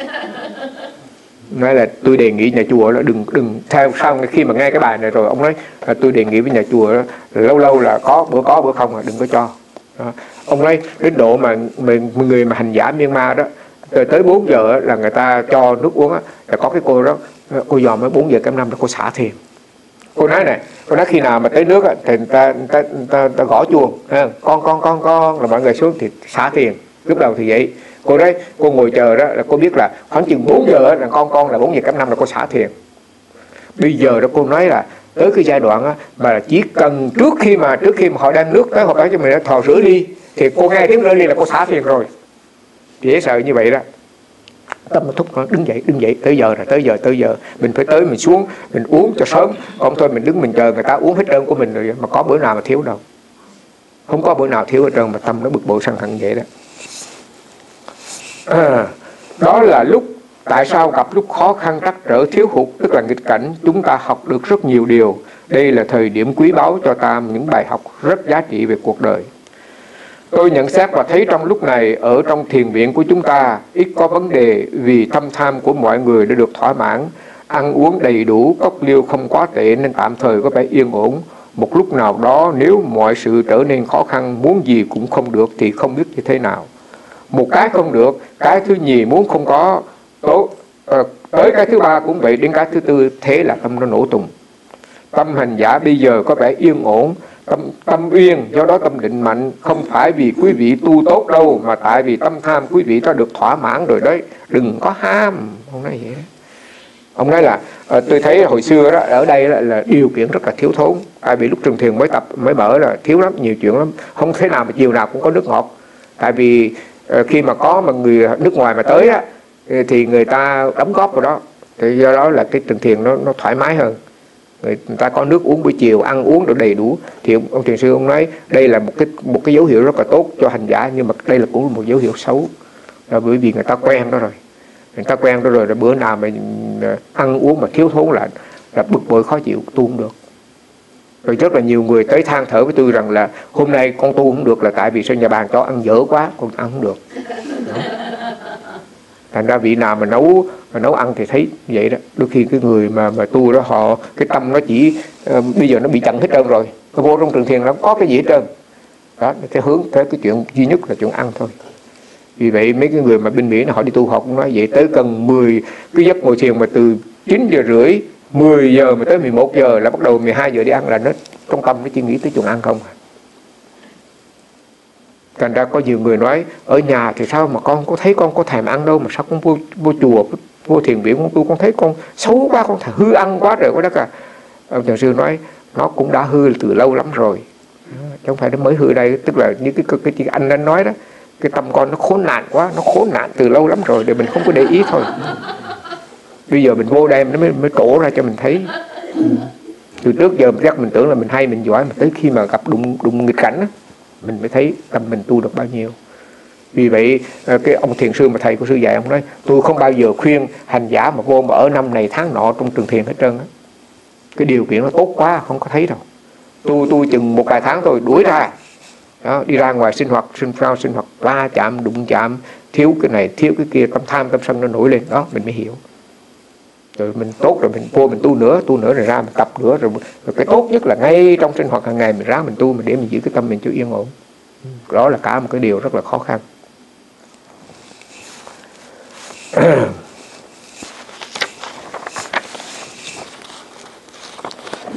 Nói là tôi đề nghị nhà chùa đó đừng đừng theo sau khi mà nghe cái bài này rồi ông nói là tôi đề nghị với nhà chùa đó, lâu lâu là có bữa có bữa không là đừng có cho. Đó. Ông nói đến độ mà người mà hành giả Myanmar đó tới bốn giờ là người ta cho nước uống á, là có cái cô đó, cô dòm mới bốn giờ kém năm là cô xả thiền. Cô nói này, cô nói khi nào mà tới nước á, thì người ta, người ta, người ta, người ta gõ chuông, con con con con là mọi người xuống thì xả thiền. Lúc đầu thì vậy. Cô đấy, cô ngồi chờ đó là cô biết là khoảng chừng bốn giờ là con con là bốn giờ kém năm là cô xả thiền. Bây giờ đó cô nói là tới cái giai đoạn á, mà là chỉ cần trước khi mà trước khi mà họ đem nước tới họ bán cho mình thò rửa ly thì cô nghe tiếng rửa ly là cô xả thiền rồi. Dễ sợ như vậy đó. Tâm nó thúc nó đứng dậy đứng dậy tới giờ rồi tới giờ tới giờ mình phải tới mình xuống mình uống cho sớm, không thôi mình đứng mình chờ người ta uống hết trơn của mình rồi, mà có bữa nào mà thiếu đâu, không có bữa nào thiếu hết trơn, mà tâm nó bực bội sân hận vậy đó. À, đó là lúc tại sao gặp lúc khó khăn trắc trở thiếu hụt, tức là nghịch cảnh, chúng ta học được rất nhiều điều. Đây là thời điểm quý báu cho ta những bài học rất giá trị về cuộc đời. Tôi nhận xét và thấy trong lúc này ở trong thiền viện của chúng ta ít có vấn đề, vì tâm tham của mọi người đã được thỏa mãn, ăn uống đầy đủ, cốc liêu không quá tệ nên tạm thời có vẻ yên ổn. Một lúc nào đó nếu mọi sự trở nên khó khăn, muốn gì cũng không được thì không biết như thế nào. Một cái không được, cái thứ nhì muốn không có, tố, uh, tới cái thứ ba cũng vậy, đến cái thứ tư, thế là tâm nó nổ tung. Tâm hành giả bây giờ có vẻ yên ổn, tâm, tâm uyên, do đó tâm định mạnh, không phải vì quý vị tu tốt đâu, mà tại vì tâm tham quý vị đã được thỏa mãn rồi đấy, đừng có ham. Ông nói vậy đó. Ông nói là uh, tôi thấy hồi xưa đó ở đây là, là điều kiện rất là thiếu thốn, tại vì lúc Trường Thiền mới tập mới mở là thiếu lắm, nhiều chuyện lắm, không thể nào mà chiều nào cũng có nước ngọt. Tại vì uh, khi mà có mà người nước ngoài mà tới á, thì người ta đóng góp vào đó, thì do đó là cái Trường Thiền nó nó thoải mái hơn. Người ta có nước uống buổi chiều, ăn uống được đầy đủ, thì ông thiền sư ông nói đây là một cái một cái dấu hiệu rất là tốt cho hành giả, nhưng mà đây là cũng là một dấu hiệu xấu, là bởi vì người ta quen đó rồi, người ta quen đó rồi, là bữa nào mà ăn uống mà thiếu thốn là là bực bội khó chịu, tu không được. Rồi rất là nhiều người tới than thở với tôi rằng là hôm nay con tu không được là tại vì sao nhà bàn cho ăn dở quá, con ăn không được. Đó. Thành ra vị nào mà nấu mà nấu ăn thì thấy vậy đó. Đôi khi cái người mà mà tu đó họ cái tâm nó chỉ uh, bây giờ nó bị chặn hết trơn rồi, nó vô trong Trường Thiền nó không có cái gì hết trơn đó, nó sẽ hướng tới cái chuyện duy nhất là chuyện ăn thôi. Vì vậy mấy cái người mà bên Mỹ họ đi tu họ cũng nói vậy, tới cần mười cái giấc ngồi thiền mà từ chín giờ rưỡi mười giờ mà tới mười một giờ là bắt đầu mười hai giờ đi ăn, là nó trong tâm nó chỉ nghĩ tới chuyện ăn không. Thành ra có nhiều người nói ở nhà thì sao mà con có thấy con có thèm ăn đâu, mà sao con vô, vô chùa vô thiền viện con tu con thấy con xấu quá, con thèm hư ăn quá rồi quá đất à. Ông thiền sư nói nó cũng đã hư từ lâu lắm rồi, chứ không phải nó mới hư đây. Tức là như cái cái, cái anh anh nói đó, cái tâm con nó khốn nạn quá, nó khốn nạn từ lâu lắm rồi, để mình không có để ý thôi. Bây giờ mình vô đây nó mới, mới trổ ra cho mình thấy. Từ trước giờ chắc mình tưởng là mình hay mình giỏi, mà tới khi mà gặp đụng đụng nghịch cảnh đó, mình mới thấy tâm mình tu được bao nhiêu. Vì vậy cái ông thiền sư mà thầy của sư dạy, ông nói tôi không bao giờ khuyên hành giả mà vô mà ở năm này tháng nọ trong Trường Thiền hết trơn á. Cái điều kiện nó tốt quá không có thấy đâu. Tu tu chừng một vài tháng thôi đuổi ra đó, đi ra ngoài sinh hoạt sinh phao sinh hoạt va chạm đụng chạm, thiếu cái này thiếu cái kia, tâm tham tâm sân nó nổi lên đó, mình mới hiểu. Rồi mình tốt rồi mình vô mình tu nữa, tu nữa rồi ra mình tập nữa rồi, rồi cái tốt nhất là ngay trong sinh hoạt hàng ngày mình ráng mình tu, mình để mình giữ cái tâm mình cho yên ổn. Đó là cả một cái điều rất là khó khăn.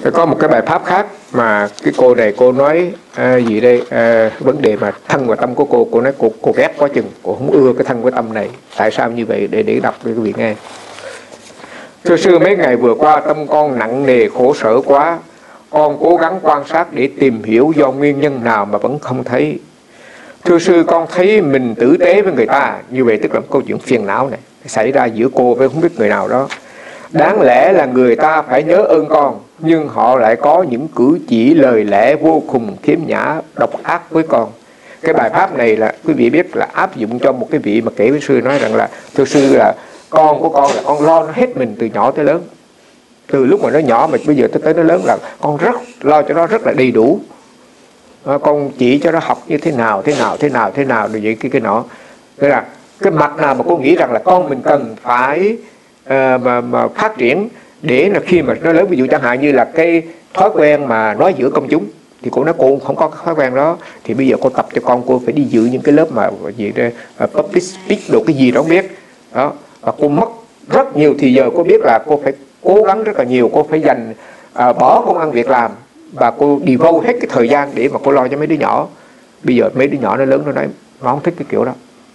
Có một cái bài pháp khác mà cái cô này cô nói à, gì đây à, vấn đề mà thân và tâm của cô. Cô nói cô, cô ghét quá chừng, cô không ưa cái thân với tâm này. Tại sao như vậy? Để để đọc cho quý vị nghe. Thưa sư, mấy ngày vừa qua tâm con nặng nề khổ sở quá. Con cố gắng quan sát để tìm hiểu do nguyên nhân nào mà vẫn không thấy. Thưa sư, con thấy mình tử tế với người ta. Như vậy tức là câu chuyện phiền não này xảy ra giữa cô với không biết người nào đó. Đáng lẽ là người ta phải nhớ ơn con, nhưng họ lại có những cử chỉ lời lẽ vô cùng khiếm nhã, độc ác với con. Cái bài pháp này là quý vị biết là áp dụng cho một cái vị mà kể với sư nói rằng là thưa sư là con của con là con lo nó hết mình từ nhỏ tới lớn. Từ lúc mà nó nhỏ mà bây giờ tới tới nó lớn là con rất lo cho nó rất là đầy đủ. À, con chỉ cho nó học như thế nào, thế nào, thế nào, thế nào, rồi vậy cái cái nọ. Tức là cái mặt nào mà cô nghĩ rằng là con mình cần phải uh, mà, mà phát triển để là khi mà nó lớn, ví dụ chẳng hạn như là cái thói quen mà nói giữa công chúng, thì cô nói cô không có cái thói quen đó, thì bây giờ cô tập cho con cô phải đi dự những cái lớp mà gì đây uh, public speak đồ cái gì đó không biết đó, và cô mất rất nhiều thì giờ cô biết là cô phải cố gắng rất là nhiều, cô phải dành uh, bỏ công ăn việc làm và cô devote hết cái thời gian để mà cô lo cho mấy đứa nhỏ. Bây giờ mấy đứa nhỏ nó lớn nó nói nó không thích cái kiểu đó,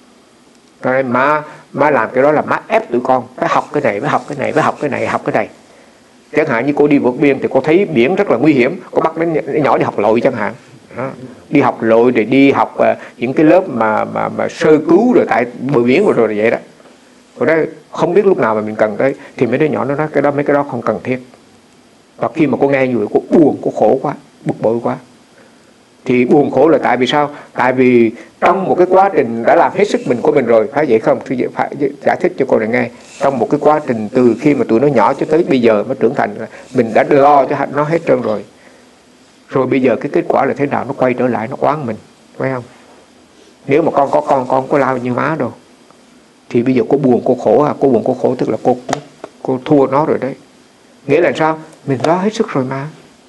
rồi má má làm cái đó là má ép tụi con phải học cái này, phải học cái này, phải học cái này, học cái này. Chẳng hạn như cô đi vượt biên thì cô thấy biển rất là nguy hiểm, cô bắt mấy nhỏ đi học lội chẳng hạn đó. Đi học lội để đi học uh, những cái lớp mà mà mà sơ cứu rồi tại bờ biển rồi rồi vậy đó. Cô nói không biết lúc nào mà mình cần tới, thì mấy đứa nhỏ nó nói cái đó mấy cái đó không cần thiết. Và khi mà cô nghe như vậy cô buồn, cô khổ quá, bực bội quá. Thì buồn khổ là tại vì sao? Tại vì trong một cái quá trình đã làm hết sức mình của mình rồi, phải vậy không? Thì phải giải thích cho cô này nghe. Trong một cái quá trình từ khi mà tụi nó nhỏ cho tới bây giờ nó trưởng thành, mình đã lo cho nó hết trơn rồi. Rồi bây giờ cái kết quả là thế nào? Nó quay trở lại nó oán mình, phải không? Nếu mà con có con, con không có lao như má đâu. Thì bây giờ cô buồn, cô khổ à? Cô buồn, cô khổ tức là cô, cô, cô thua nó rồi đấy. Nghĩa là sao? Mình lo hết sức rồi mà.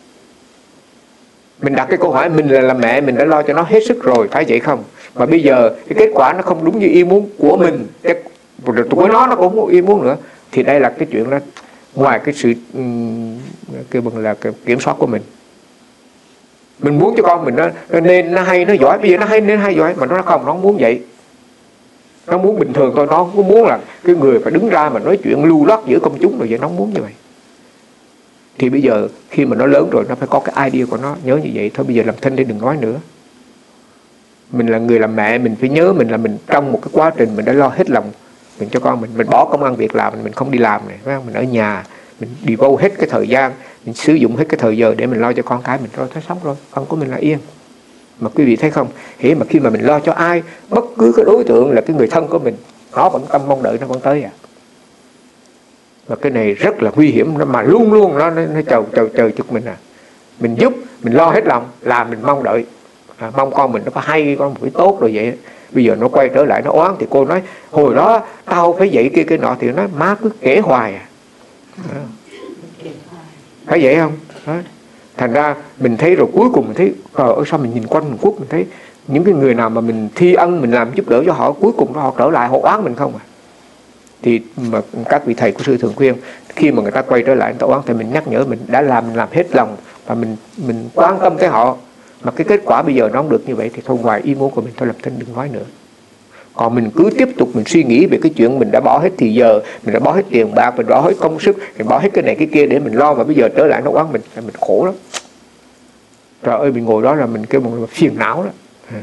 Mình đặt cái câu hỏi mình là, là mẹ, mình đã lo cho nó hết sức rồi, phải vậy không? Mà bây giờ cái kết quả nó không đúng như ý muốn của mình, rồi tụi nó nó cũng không ý muốn nữa, thì đây là cái chuyện đó ngoài cái sự cái bằng là cái kiểm soát của mình. Mình muốn cho con mình nó, nó nên nó hay nó giỏi, bây giờ nó hay nên hay giỏi, mà nó không, nó không muốn vậy. Nó muốn bình thường thôi, nó không muốn là cái người phải đứng ra mà nói chuyện lưu loát giữa công chúng rồi vậy, nó không muốn như vậy. Thì bây giờ khi mà nó lớn rồi nó phải có cái idea của nó, nhớ như vậy thôi, bây giờ làm thinh để đừng nói nữa. Mình là người làm mẹ, mình phải nhớ mình là mình trong một cái quá trình mình đã lo hết lòng mình cho con mình, mình bỏ công ăn việc làm, mình không đi làm này, phải không? Mình ở nhà, mình devote hết cái thời gian, mình sử dụng hết cái thời giờ để mình lo cho con cái mình, rồi thấy sống rồi, con của mình là yên. Mà quý vị thấy không, hễ mà khi mà mình lo cho ai, bất cứ cái đối tượng là cái người thân của mình, nó vẫn tâm mong đợi nó vẫn tới à. Và cái này rất là nguy hiểm, mà luôn luôn nó, nó, nó chờ chờ chờ chực mình à. Mình giúp, mình lo hết lòng, làm mình mong đợi, à, mong con mình nó có hay, con phải tốt rồi vậy. Bây giờ nó quay trở lại nó oán, thì cô nói hồi đó tao phải vậy kia cái nọ, thì nó má cứ kể hoài à. À. Phải vậy không? Đó. Thành ra mình thấy rồi cuối cùng mình thấy ờ ở sao mình nhìn quanh một phút mình thấy những cái người nào mà mình thi ân, mình làm giúp đỡ cho họ, cuối cùng họ trở lại họ oán mình không à. Thì mà các vị thầy của sư thường khuyên khi mà người ta quay trở lại người ta oán thì mình nhắc nhở mình đã làm, mình làm hết lòng và mình mình quan tâm tới họ, mà cái kết quả bây giờ nó không được như vậy thì thôi ngoài ý muốn của mình thôi làm thinh đừng nói nữa. Còn mình cứ tiếp tục mình suy nghĩ về cái chuyện mình đã bỏ hết thì giờ, mình đã bỏ hết tiền bạc, mình bỏ hết công sức, mình bỏ hết cái này cái kia để mình lo, mà bây giờ trở lại nó oán mình là mình khổ lắm. Trời ơi, mình ngồi đó là mình kêu một phiền não đó. À.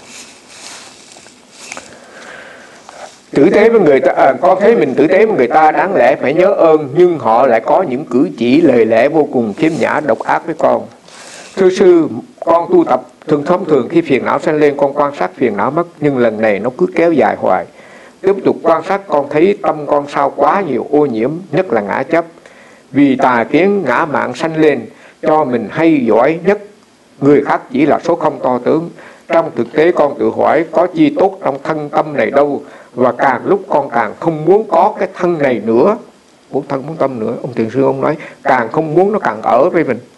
Tử tế với người ta, à, có thấy mình tử tế với người ta đáng lẽ phải nhớ ơn, nhưng họ lại có những cử chỉ lời lẽ vô cùng khiếm nhã độc ác với con. Thưa sư, con tu tập thường thông thường khi phiền não sanh lên con quan sát phiền não mất, nhưng lần này nó cứ kéo dài hoài. Tiếp tục quan sát con thấy tâm con sao quá nhiều ô nhiễm, nhất là ngã chấp. Vì tà kiến ngã mạn sanh lên, cho mình hay giỏi nhất, người khác chỉ là số không to tướng. Trong thực tế con tự hỏi có chi tốt trong thân tâm này đâu, và càng lúc con càng không muốn có cái thân này nữa, muốn thân muốn tâm nữa. Ông Thiền Sư ông nói càng không muốn nó càng ở với mình,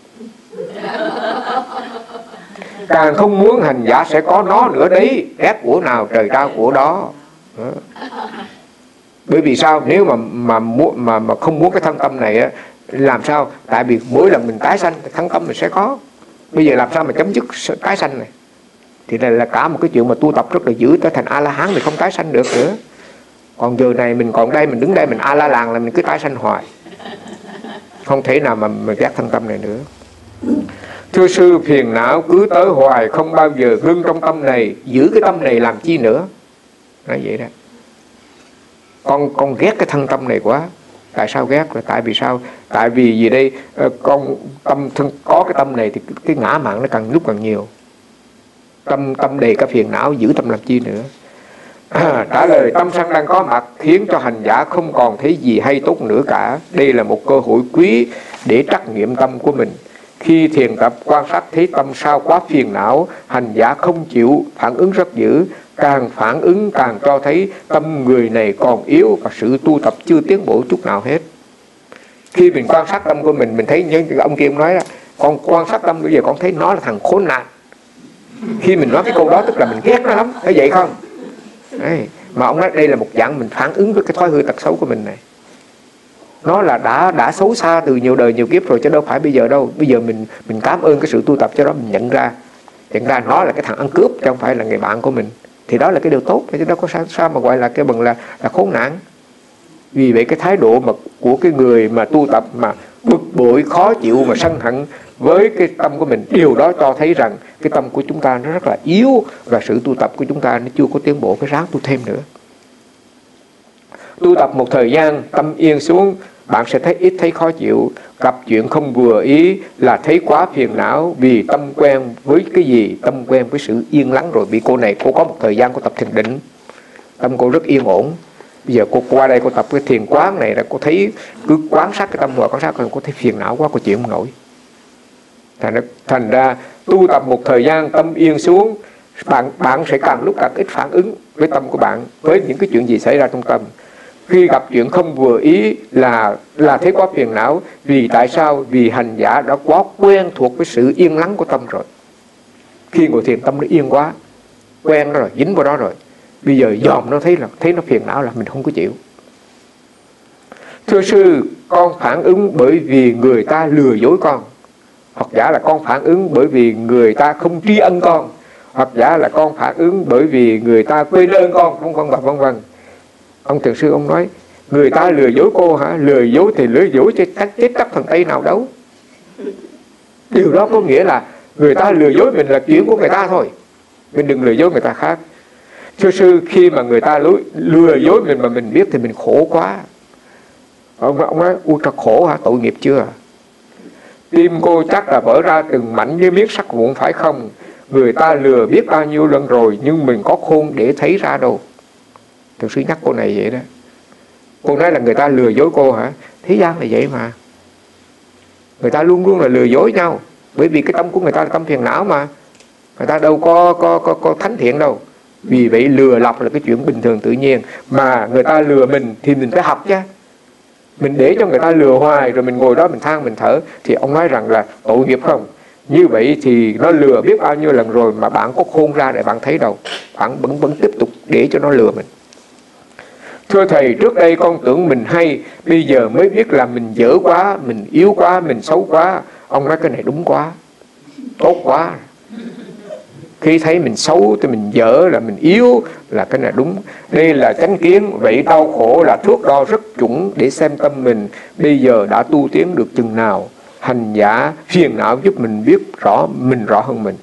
càng không muốn hành giả sẽ có nó nữa đấy, ghét của nào trời trao của đó. Đó. Bởi vì sao? Nếu mà mà muốn mà mà không muốn cái thân tâm này á, Làm sao? Tại vì mỗi lần mình tái sanh thắng tâm mình sẽ có. Bây giờ làm sao mà chấm dứt tái sanh này? Thì đây là cả một cái chuyện mà tu tập rất là dữ, tới thành A-la-hán thì không tái sanh được nữa. Còn giờ này mình còn đây, mình đứng đây mình A-la-làng là mình cứ tái sanh hoài, không thể nào mà mình giác thân tâm này nữa. Thưa sư, phiền não cứ tới hoài không bao giờ ngưng trong tâm này, giữ cái tâm này làm chi nữa? Nói vậy đó. Con con ghét cái thân tâm này quá. Tại sao ghét? Là tại vì sao? Tại vì gì đây? Con tâm thân có cái tâm này thì cái ngã mạn nó càng lúc càng nhiều. Tâm tâm đầy cả phiền não, giữ tâm làm chi nữa? À, trả lời tâm sân đang có mặt khiến cho hành giả không còn thấy gì hay tốt nữa cả. Đây là một cơ hội quý để trắc nghiệm tâm của mình. Khi thiền tập quan sát thấy tâm sao quá phiền não, hành giả không chịu, phản ứng rất dữ. Càng phản ứng càng cho thấy tâm người này còn yếu và sự tu tập chưa tiến bộ chút nào hết. Khi mình quan sát tâm của mình, mình thấy như ông kia nói đó, con quan sát tâm bây giờ con thấy nó là thằng khốn nạn. Khi mình nói cái câu đó tức là mình ghét nó lắm, thấy vậy không? Đấy. Mà ông nói đây là một dạng mình phản ứng với cái thói hư tật xấu của mình này. Nó là đã đã xấu xa từ nhiều đời nhiều kiếp rồi, chứ đâu phải bây giờ đâu. Bây giờ mình mình cảm ơn cái sự tu tập cho đó, mình nhận ra nhận ra nó là cái thằng ăn cướp chứ không phải là người bạn của mình. Thì đó là cái điều tốt, chứ đâu có sao, sao mà gọi là cái bằng là là khốn nạn. Vì vậy cái thái độ mà của cái người mà tu tập mà bực bội, khó chịu mà sân hận với cái tâm của mình, điều đó cho thấy rằng cái tâm của chúng ta nó rất là yếu và sự tu tập của chúng ta nó chưa có tiến bộ, phải ráng tu thêm nữa. Tu tập một thời gian, tâm yên xuống, bạn sẽ thấy ít thấy khó chịu. Gặp chuyện không vừa ý là thấy quá phiền não, vì tâm quen với cái gì? Tâm quen với sự yên lắng rồi. Vì cô này cô có một thời gian cô tập thiền định, tâm cô rất yên ổn. Bây giờ cô qua đây cô tập cái thiền quán này là cô thấy cứ quán sát cái tâm hòa quán sát, cô thấy phiền não quá, cô chịu không nổi. Thành, thành ra tu tập một thời gian tâm yên xuống, bạn bạn sẽ càng lúc càng ít phản ứng với tâm của bạn, với những cái chuyện gì xảy ra trong tâm. Khi gặp chuyện không vừa ý là là thấy quá phiền não. Vì tại sao? Vì hành giả đã quá quen thuộc với sự yên lắng của tâm rồi. Khi ngồi thiền tâm nó yên quá, quen rồi, dính vào đó rồi. Bây giờ dòm nó thấy là thấy nó phiền não là mình không có chịu. Thưa sư, con phản ứng bởi vì người ta lừa dối con. Hoặc giả là con phản ứng bởi vì người ta không tri ân con. Hoặc giả là con phản ứng bởi vì người ta quên ơn con, vân vân và vân vân. Ông thiền sư ông nói, người ta lừa dối cô hả? Lừa dối thì lừa dối chết cách chết các thằng Tây nào đâu. Điều đó có nghĩa là người ta lừa dối mình là chuyện của người ta thôi, mình đừng lừa dối người ta khác. Thưa sư, khi mà người ta lừa dối mình mà mình biết thì mình khổ quá. Ông, ông nói, ui thật khổ hả? Tội nghiệp chưa? Tim cô chắc là vỡ ra từng mảnh như miếng sắt vụn phải không? Người ta lừa biết bao nhiêu lần rồi, nhưng mình có khôn để thấy ra đâu. Thiền sư nhắc cô này vậy đó. Cô nói là người ta lừa dối cô hả? Thế gian là vậy mà. Người ta luôn luôn là lừa dối nhau. Bởi vì cái tâm của người ta là tâm phiền não mà. Người ta đâu có, có, có, có thánh thiện đâu. Vì vậy lừa lọc là cái chuyện bình thường tự nhiên. Mà người ta lừa mình thì mình phải học chứ. Mình để cho người ta lừa hoài rồi mình ngồi đó mình than mình thở, thì ông nói rằng là tội nghiệp không? Như vậy thì nó lừa biết bao nhiêu lần rồi mà bạn có khôn ra để bạn thấy đâu. Bạn vẫn vẫn tiếp tục để cho nó lừa mình. Thưa thầy, trước đây con tưởng mình hay, bây giờ mới biết là mình dở quá, mình yếu quá, mình xấu quá. Ông nói cái này đúng quá, tốt quá. Khi thấy mình xấu thì mình dở là mình yếu là cái này đúng. Đây là chánh kiến. Vậy đau khổ là thước đo rất chuẩn để xem tâm mình bây giờ đã tu tiến được chừng nào. Hành giả phiền não giúp mình biết rõ mình rõ hơn mình.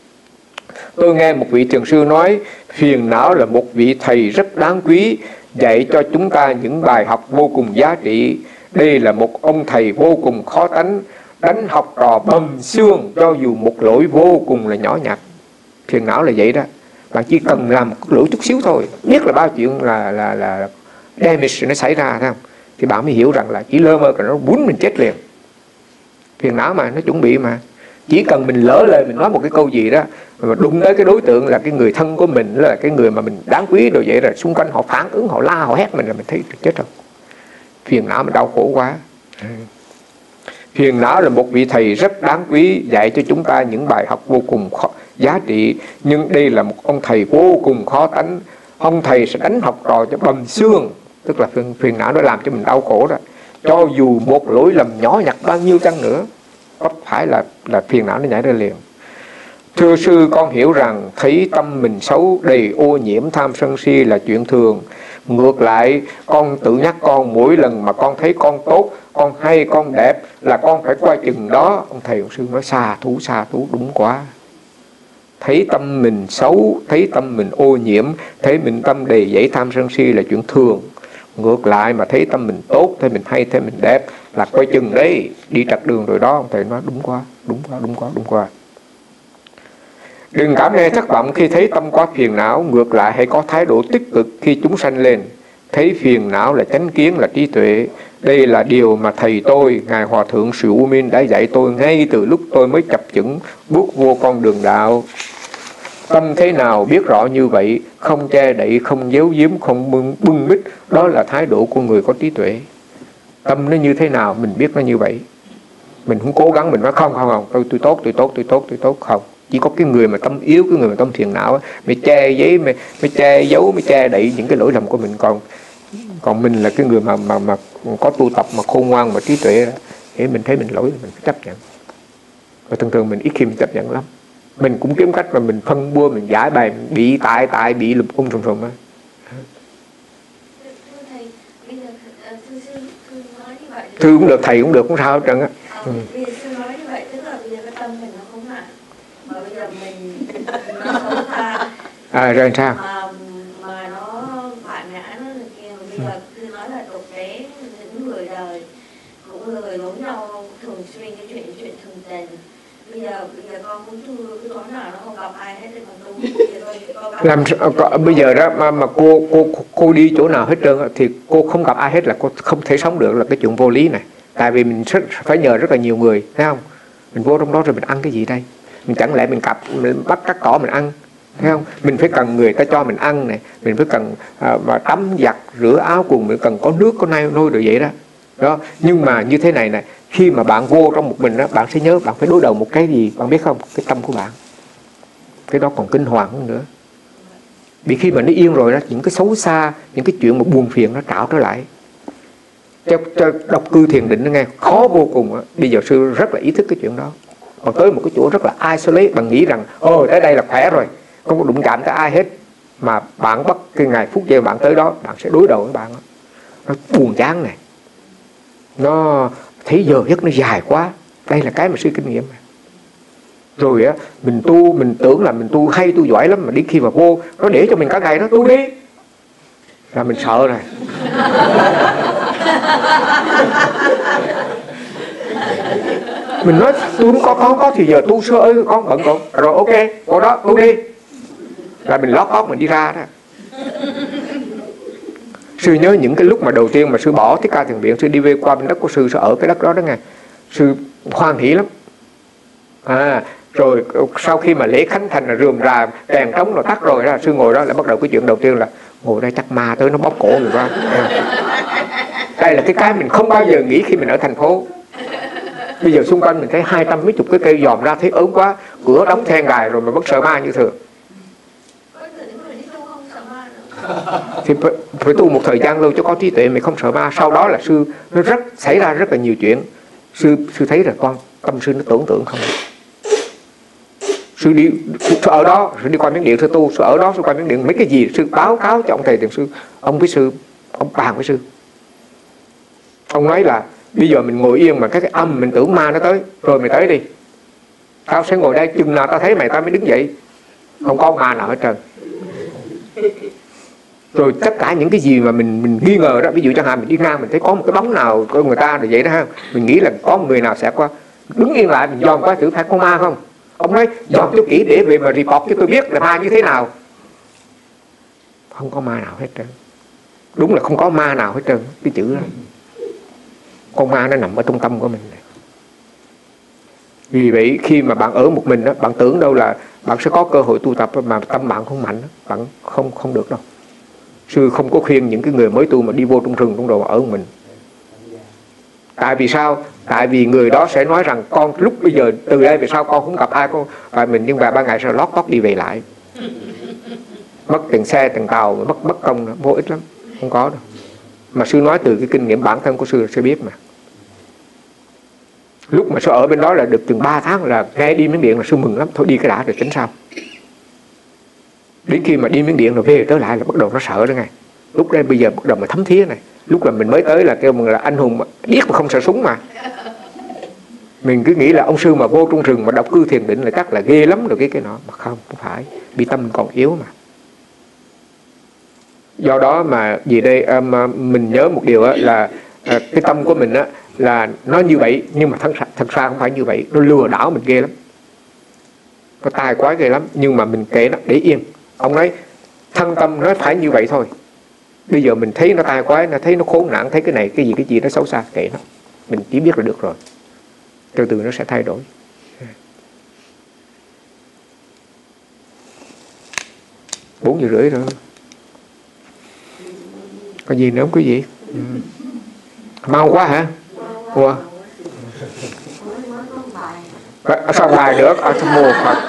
Tôi nghe một vị thiền sư nói, phiền não là một vị thầy rất đáng quý, dạy cho chúng ta những bài học vô cùng giá trị. Đây là một ông thầy vô cùng khó tánh, đánh học trò bầm xương cho dù một lỗi vô cùng là nhỏ nhặt. Phiền não là vậy đó. Bạn chỉ cần làm một lỗi chút xíu thôi, biết là bao chuyện là là là damage nó xảy ra, thấy không? Thì bạn mới hiểu rằng là chỉ lơ mơ rồi nó bún mình chết liền. Phiền não mà, nó chuẩn bị mà. Chỉ cần mình lỡ lời mình nói một cái câu gì đó mà đụng tới cái đối tượng là cái người thân của mình, là cái người mà mình đáng quý đồ vậy, rồi xung quanh họ phản ứng, họ la, họ hét mình là mình thấy chết rồi. Phiền não mà đau khổ quá. Phiền não là một vị thầy rất đáng quý, dạy cho chúng ta những bài học vô cùng khó, giá trị. Nhưng đây là một ông thầy vô cùng khó tánh. Ông thầy sẽ đánh học trò cho bầm xương. Tức là phiền, phiền não nó làm cho mình đau khổ đó. cho dù một lỗi lầm nhỏ nhặt bao nhiêu chăng nữa, có phải là là phiền não nó nhảy ra liền. Thưa sư, con hiểu rằng thấy tâm mình xấu, đầy ô nhiễm tham sân si là chuyện thường. Ngược lại, con tự nhắc con mỗi lần mà con thấy con tốt, con hay, con đẹp là con phải coi chừng đó. Ông thầy, ông sư nói xa thú, xa thú, đúng quá. Thấy tâm mình xấu, thấy tâm mình ô nhiễm, thấy mình tâm đầy dẫy tham sân si là chuyện thường. Ngược lại mà thấy tâm mình tốt, thấy mình hay, thấy mình đẹp là coi chừng đấy, đi trật đường rồi đó. Ông thầy nói đúng quá, đúng quá, đúng quá, đúng quá. Đừng cảm nghe thất vọng khi thấy tâm quá phiền não, ngược lại hãy có thái độ tích cực khi chúng sanh lên. Thấy phiền não là chánh kiến, là trí tuệ. Đây là điều mà thầy tôi, Ngài Hòa Thượng Sri U Minh đã dạy tôi ngay từ lúc tôi mới chập chững bước vô con đường đạo. Tâm thế nào biết rõ như vậy, không che đậy, không giấu giếm, không bưng, bưng bít, đó là thái độ của người có trí tuệ. Tâm nó như thế nào mình biết nó như vậy. Mình không cố gắng mình nói không không không tôi, tôi tốt tôi tốt tôi tốt tôi tốt không. Chỉ có cái người mà tâm yếu, cái người mà tâm phiền não mới che giấy, mới, mới che giấu, mới che đậy những cái lỗi lầm của mình. Còn còn mình là cái người mà mà mà có tu tập mà khôn ngoan mà trí tuệ đó, thì mình thấy mình lỗi mình phải chấp nhận. Và thường thường mình ít khi mình chấp nhận lắm. Mình cũng kiếm cách mà mình phân bua, mình giải bày, mình bị tại tại bị lùm ung trùng trùng á. Thư cũng được, thầy cũng được, không sao hết trơn á. Ừ. Bây giờ sư nói như vậy tức là bây giờ cái tâm mình nó không nặng, mà bây giờ mình nó xấu xa. À rồi sao? Mà, mà nó bản ngã nó kia. Bây giờ sư nói là tục tế những người đời cũng lời giống nhau thường xuyên cái chuyện chuyện thường tình. Bây giờ bây giờ con muốn tu cái toán nào nó không gặp ai hết thì con tu. Làm có, bây giờ đó mà mà cô cô cô đi chỗ nào hết trơn thì cô không gặp ai hết là cô không thể sống được, là cái chuyện vô lý này. Tại vì mình rất, phải nhờ rất là nhiều người, thấy không? Mình vô trong đó rồi mình ăn cái gì đây? Mình chẳng lẽ mình cặp mình bắt cắt cỏ mình ăn, thấy không? Mình phải cần người ta cho mình ăn này, mình phải cần à, mà tắm giặt rửa áo quần, mình cần có nước có nôi nôi rồi vậy đó. Đó, nhưng mà như thế này này, khi mà bạn vô trong một mình đó, bạn sẽ nhớ bạn phải đối đầu một cái gì, bạn biết không? Cái tâm của bạn. Cái đó còn kinh hoàng hơn nữa. Vì khi mà nó yên rồi đó, những cái xấu xa, những cái chuyện mà buồn phiền nó trảo trở lại. Cho, cho độc cư thiền định nó nghe khó vô cùng á. Bây giờ sư rất là ý thức cái chuyện đó. Còn tới một cái chỗ rất là isolate, bạn nghĩ rằng ồ tới đây là khỏe rồi, không có đụng chạm tới ai hết, mà bạn bắt cái ngày phút giây bạn tới đó, bạn sẽ đối đầu với bạn đó. Nó buồn chán này, nó thấy giờ giấc nó dài quá. Đây là cái mà sư kinh nghiệm. Rồi á, mình tu, mình tưởng là mình tu hay, tu giỏi lắm, mà đến khi mà vô nó để cho mình cả ngày nó tu đi là mình sợ rồi. Mình nói tôi không có con có thì giờ tu sơ ơi con bận rộn rồi, ok cô đó tu đi, là mình lót óc mình đi ra đó. Sư nhớ những cái lúc mà đầu tiên mà sư bỏ Thích Ca Thiền Viện, sư đi về qua bên đất của sư, sư ở cái đất đó đó nghe, sư hoan hỷ lắm. À rồi sau khi mà lễ khánh thành là rườm rà đèn trống rồi tắt rồi đó, sư ngồi đó là bắt đầu cái chuyện đầu tiên là ngồi đây chắc ma tới nó bóp cổ rồi đó. Đây là cái cái mình không bao giờ nghĩ khi mình ở thành phố. Bây giờ xung quanh mình thấy hai trăm mấy chục cái cây dòm ra thấy ớn quá, cửa đóng then gài rồi mà vẫn sợ ma như thường. Thì phải, phải tu một thời gian lâu cho có trí tuệ mình không sợ ma. Sau đó là sư nó rất xảy ra rất là nhiều chuyện. Sư sư thấy là con tâm sư nó tưởng tượng không. Sư đi sư ở đó, sư đi qua Miến Điện sư tu, sư ở đó sư qua Miến Điện mấy cái gì sư báo cáo cho ông thầy thiền sư, ông với sư, ông bàn với sư. Ông nói là bây giờ mình ngồi yên mà cái, cái âm mình tưởng ma nó tới, rồi mày tới đi. Tao sẽ ngồi đây chừng nào tao thấy mày tao mới đứng dậy. Không có ma nào hết trơn. Rồi tất cả những cái gì mà mình mình nghi ngờ đó, ví dụ chẳng hạn mình đi ngang mình thấy có một cái bóng nào của người ta rồi vậy đó ha, mình nghĩ là có một người nào sẽ qua, đứng yên lại mình dòm qua thử phải có ma không. Ông nói dòm cho kỹ để về mà report cho tôi biết là ma như thế nào. Không có ma nào hết trơn. Đúng là không có ma nào hết trơn cái chữ đó. Con ma nó nằm ở trung tâm của mình này. Vì vậy khi mà bạn ở một mình đó, bạn tưởng đâu là bạn sẽ có cơ hội tu tập mà tâm bạn không mạnh, bạn không không được đâu. Sư không có khuyên những cái người mới tu mà đi vô trong rừng trong đồ mà ở một mình. Tại vì sao? Tại vì người đó sẽ nói rằng con lúc bây giờ từ đây về sau con không gặp ai con và mình, nhưng mà ba ngày sau lót tót đi về lại. Mất tiền xe, tiền tàu, mất mất công nữa, vô ích lắm, không có đâu. Mà sư nói từ cái kinh nghiệm bản thân của sư, sư biết mà. Lúc mà sư ở bên đó là được chừng ba tháng là nghe đi Miến Điện là sư mừng lắm. Thôi đi cái đã rồi tính sau. Đến khi mà đi Miến Điện rồi về tới lại là bắt đầu nó sợ đó ngay. Lúc đây bây giờ bắt đầu mà thấm thía này. Lúc là mình mới tới là kêu mình là anh hùng điếc mà không sợ súng mà. Mình cứ nghĩ là ông sư mà vô trong rừng mà độc cư thiền định là chắc là ghê lắm rồi cái cái nọ. Mà không, không phải. Bị tâm mình còn yếu mà. Do đó mà vì đây um, mình nhớ một điều là uh, cái tâm của mình á, là nó như vậy nhưng mà thật, thật ra không phải như vậy. Nó lừa đảo mình ghê lắm. Nó tai quái ghê lắm. Nhưng mà mình kệ nó để yên. Ông nói thân tâm nó phải như vậy thôi. Bây giờ mình thấy nó tai quái, nó thấy nó khốn nạn, thấy cái này cái gì cái gì nó xấu xa, kệ nó. Mình chỉ biết là được rồi. Từ từ nó sẽ thay đổi. Bốn giờ rưỡi rồi. Có gì nữa không quý vị? Ừ. Mau quá hả? Ủa? À, sao bài được? À, sao mua Phật?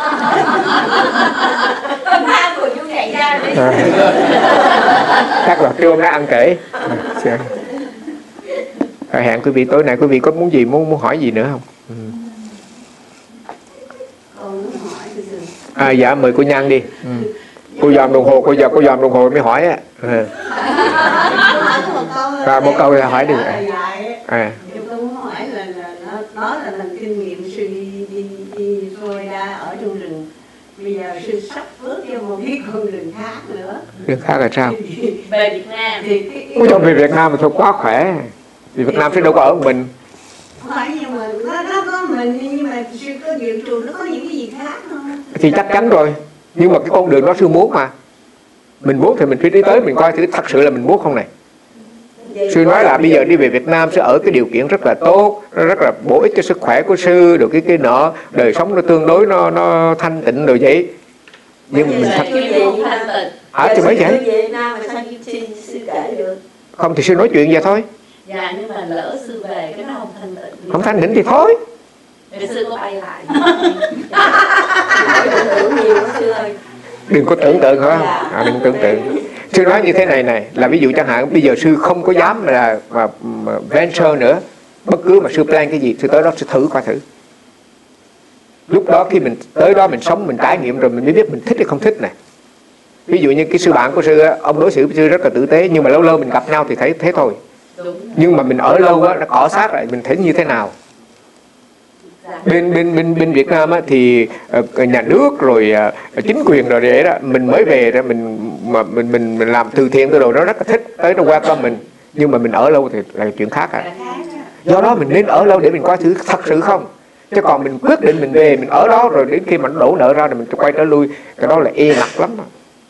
À, chắc là trưa hôm nay ăn trễ. À, hẹn quý vị tối nay quý vị có muốn gì, muốn muốn hỏi gì nữa không? Ừ. À, dạ mời cô Nhan đi. Ừ. Cô dòm đồng hồ, cô dòm cô dòm đồng hồ mới hỏi á. À. À, một câu là hỏi đi. À. Tôi muốn hỏi là, là nó, đó là lần kinh nghiệm sư đi đi đi Florida ở trong rừng. Bây giờ sư sắp bước vô một cái con rừng khác nữa. Rừng khác là sao? Về Việt Nam thì ôi trời, về Việt Nam mà thôi quá khỏe. Vì Việt Nam sẽ đâu có ở một mình. Không phải, nhưng mà nó, nó có mình, nhưng mà sư có dự trù nó có những cái gì khác không? Thì chắc chắn rồi. Nhưng mà cái con đường đó sư muốn mà. Mình muốn thì mình phải đi tới, mình coi thử thật sự là mình muốn không này. Sư nói là bây giờ đi về Việt Nam sẽ ở cái điều kiện rất là tốt, nó rất là bổ ích cho sức khỏe của sư, rồi cái cái nọ, đời sống nó tương đối nó nó thanh tịnh rồi vậy. Nhưng mà mình thật hả thì mới vậy. Không thì sư nói chuyện vậy thôi. Dạ, nhưng mà lỡ sư về cái nó không thanh tịnh. Không thanh tịnh thì thôi. Thì sư có bay lại. Đừng có tưởng tượng hả? À, đừng tưởng tượng. Sư nói như thế này này, là ví dụ chẳng hạn bây giờ sư không có dám là mà, mà venture nữa, bất cứ mà sư plan cái gì, sư tới đó sư thử coi thử. Lúc đó khi mình tới đó mình sống, mình trải nghiệm rồi mình mới biết mình thích hay không thích này. Ví dụ như cái sư bạn của sư, ông đối xử với sư rất là tử tế, nhưng mà lâu lâu mình gặp nhau thì thấy thế thôi. Nhưng mà mình ở lâu á, nó cọ sát lại mình thấy như thế nào. Bên bên bên bên Việt Nam á, thì uh, nhà nước rồi uh, chính quyền rồi để đó mình mới về đó mình mà mình mình mình làm từ thiện từ đầu nó rất là thích, tới nó quan tâm mình, nhưng mà mình ở lâu thì là chuyện khác à. Do đó mình nên ở lâu để mình coi thử thật sự không, chứ còn mình quyết định mình về mình ở đó rồi đến khi mà nó đổ nợ ra rồi mình quay trở lui, cái đó là ê ngặt lắm mà.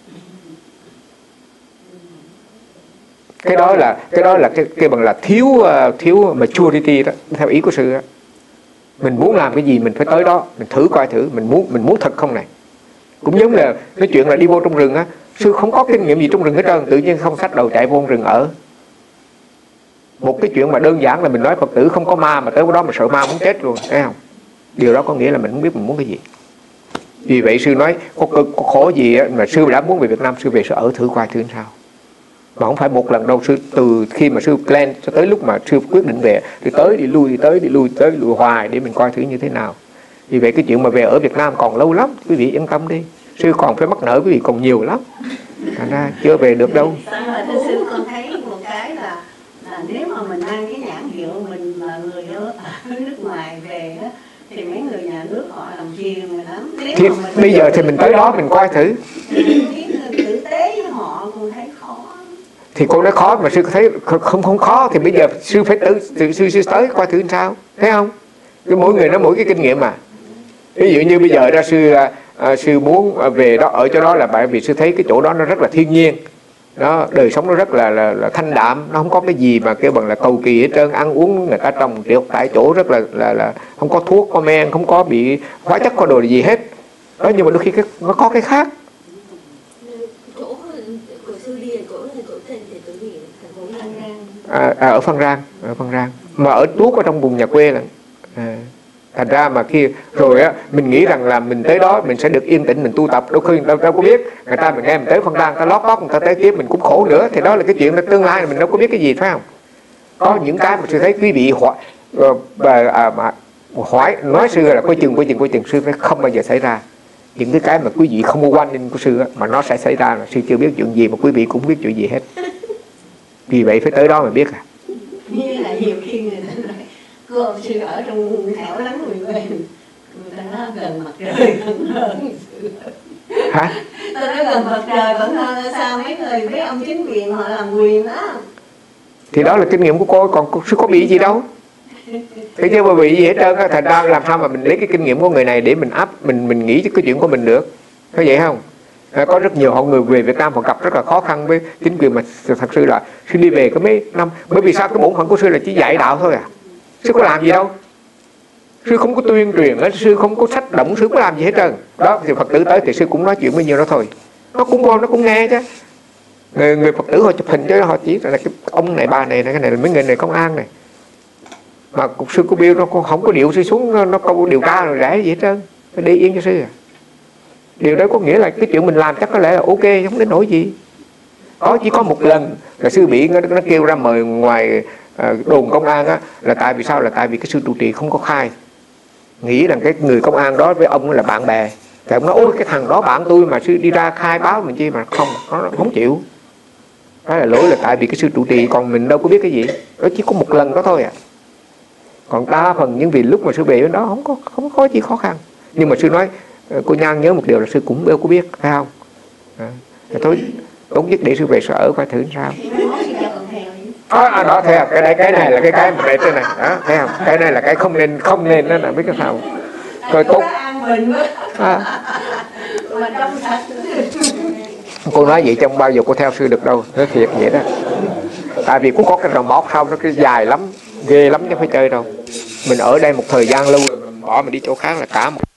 Cái đó là cái đó là cái cái bằng là thiếu uh, thiếu maturity đó, theo ý của sư đó. Mình muốn làm cái gì mình phải tới đó, mình thử coi thử mình muốn mình muốn thật không này. Cũng giống là cái chuyện là đi vô trong rừng á, sư không có kinh nghiệm gì trong rừng hết trơn, tự nhiên không xách đầu chạy vô rừng ở. Một cái chuyện mà đơn giản là mình nói Phật tử không có ma mà tới đó mà sợ ma muốn chết luôn, thấy không? Điều đó có nghĩa là mình không biết mình muốn cái gì. Vì vậy sư nói có cực có khổ gì á, mà sư đã muốn về Việt Nam, sư về sư ở thử coi thử sao. Mà không phải một lần đâu, sư từ khi mà sư plan cho tới lúc mà sư quyết định về, thì tới đi lui đi tới đi lui tới lui hoài để mình coi thử như thế nào. Vì vậy cái chuyện mà về ở Việt Nam còn lâu lắm, quý vị yên tâm đi, sư còn phải mắc nợ quý vị còn nhiều lắm, thành ra chưa về được đâu. Thưa sư, con thấy một cái là, là nếu mà mình mang cái nhãn hiệu mình là người ở nước ngoài về đó, thì mấy người nhà nước họ làm phiền mình lắm. Nếu Thì mà mình bây giờ thì mình tới đó mình coi thử. Tử tế với họ con thấy khó. Thì con nói khó mà sư thấy không không khó, thì bây giờ sư phải tự, tự sư, sư tới coi thử sao, thấy không? Cái mỗi người nó mỗi cái kinh nghiệm mà. Ví dụ như bây giờ ra sư à, sư muốn về đó ở chỗ đó là bởi vì sư thấy cái chỗ đó nó rất là thiên nhiên, đó đời sống nó rất là, là, là thanh đạm, nó không có cái gì mà kêu bằng là cầu kỳ hết trơn, ăn uống người ta trồng trọt tại chỗ rất là là là không có thuốc có men, không có bị hóa chất có đồ gì hết đó. Nhưng mà đôi khi cái, nó có cái khác. À, à, ở Phan Rang, ở Phan Rang, mà ở tuốt ở trong vùng nhà quê là à, Thành ra mà khi rồi á mình nghĩ rằng là mình tới đó mình sẽ được yên tĩnh mình tu tập, đôi khi đâu, đâu có biết người ta mình nghe mình tới phân đan, người ta lót lót người ta tới tiếp mình cũng khổ nữa, thì đó là cái chuyện là tương lai mình đâu có biết cái gì, phải không? Có những cái mà sư thấy quý vị hỏi, à, mà hỏi nói sư là coi chừng coi chừng coi chừng, sư phải không bao giờ xảy ra. Những cái cái mà quý vị không có quan ninh của sư á, mà nó sẽ xảy ra là sư chưa biết chuyện gì mà quý vị cũng biết chuyện gì hết. Vì vậy phải tới đó mà biết à. Như là nhiều khi người ta nói cô sư ở trong hẻo lánh người bên, người ta nói gần mặt trời vẫn hơn sư. Hả? Ta nói gần mặt trời vẫn hơn, sao mấy người mấy ông chính quyền họ làm quyền đó. Thì đó là kinh nghiệm của cô, còn sư có bị gì đâu. Thế chứ mà bị gì hết trơn á. Thành ra làm sao mà mình lấy cái kinh nghiệm của người này để mình áp, mình mình nghĩ cái chuyện của mình được. Có vậy không? À, có rất nhiều họ người về Việt Nam họ gặp rất là khó khăn với chính quyền, mà thật sự là sư đi về có mấy năm. Bởi vì sao? Cái bổn phận của sư là chỉ dạy đạo thôi à. Sư có làm gì đâu. Sư không có tuyên truyền, sư không có sách động, sư không có làm gì hết trơn. Đó thì Phật tử tới thì sư cũng nói chuyện bao nhiêu đó thôi. Nó cũng vô, nó cũng nghe chứ. Người, người Phật tử họ chụp hình chứ họ chỉ là cái ông này, bà này, cái này là mấy người này công an này. Mà cục sư của Bill nó không có điệu sư xuống, nó, nó không có điều ca rồi rẽ gì hết trơn. Nó đi yên cho sư à. Điều đó có nghĩa là cái chuyện mình làm chắc có lẽ là ok, không đến nỗi gì. Có chỉ có một lần là sư bị nó, nó kêu ra mời ngoài uh, đồn công an á, là tại vì sao? Là tại vì cái sư trụ trì không có khai, nghĩ rằng cái người công an đó với ông là bạn bè. Thì ông nói ôi cái thằng đó bạn tôi mà sư đi ra khai báo mình chi, mà không, nó không chịu. Đó là lỗi là tại vì cái sư trụ trì, còn mình đâu có biết cái gì. Đó chỉ có một lần đó thôi à. Còn đa phần những vì lúc mà sư về bên đó không có không có gì khó khăn. Nhưng mà sư nói cô Nhan nhớ một điều là sư cũng đâu có biết, phải không? À, thôi tốt nhất để sư về sư ở coi thử sao. À, à, đó thấy không? Cái này cái này là cái cái mà để trên này đó, thấy không? Cái này là cái không nên không nên đó là biết cái sao. Coi tốt. À. Cô nói vậy trong bao giờ cô theo sư được đâu, nói thiệt vậy đó. Tại vì cũng có cái rồng bóp sau nó cái dài lắm, ghê lắm chứ phải chơi đâu. Mình ở đây một thời gian lâu rồi mình bỏ mình đi chỗ khác là cả một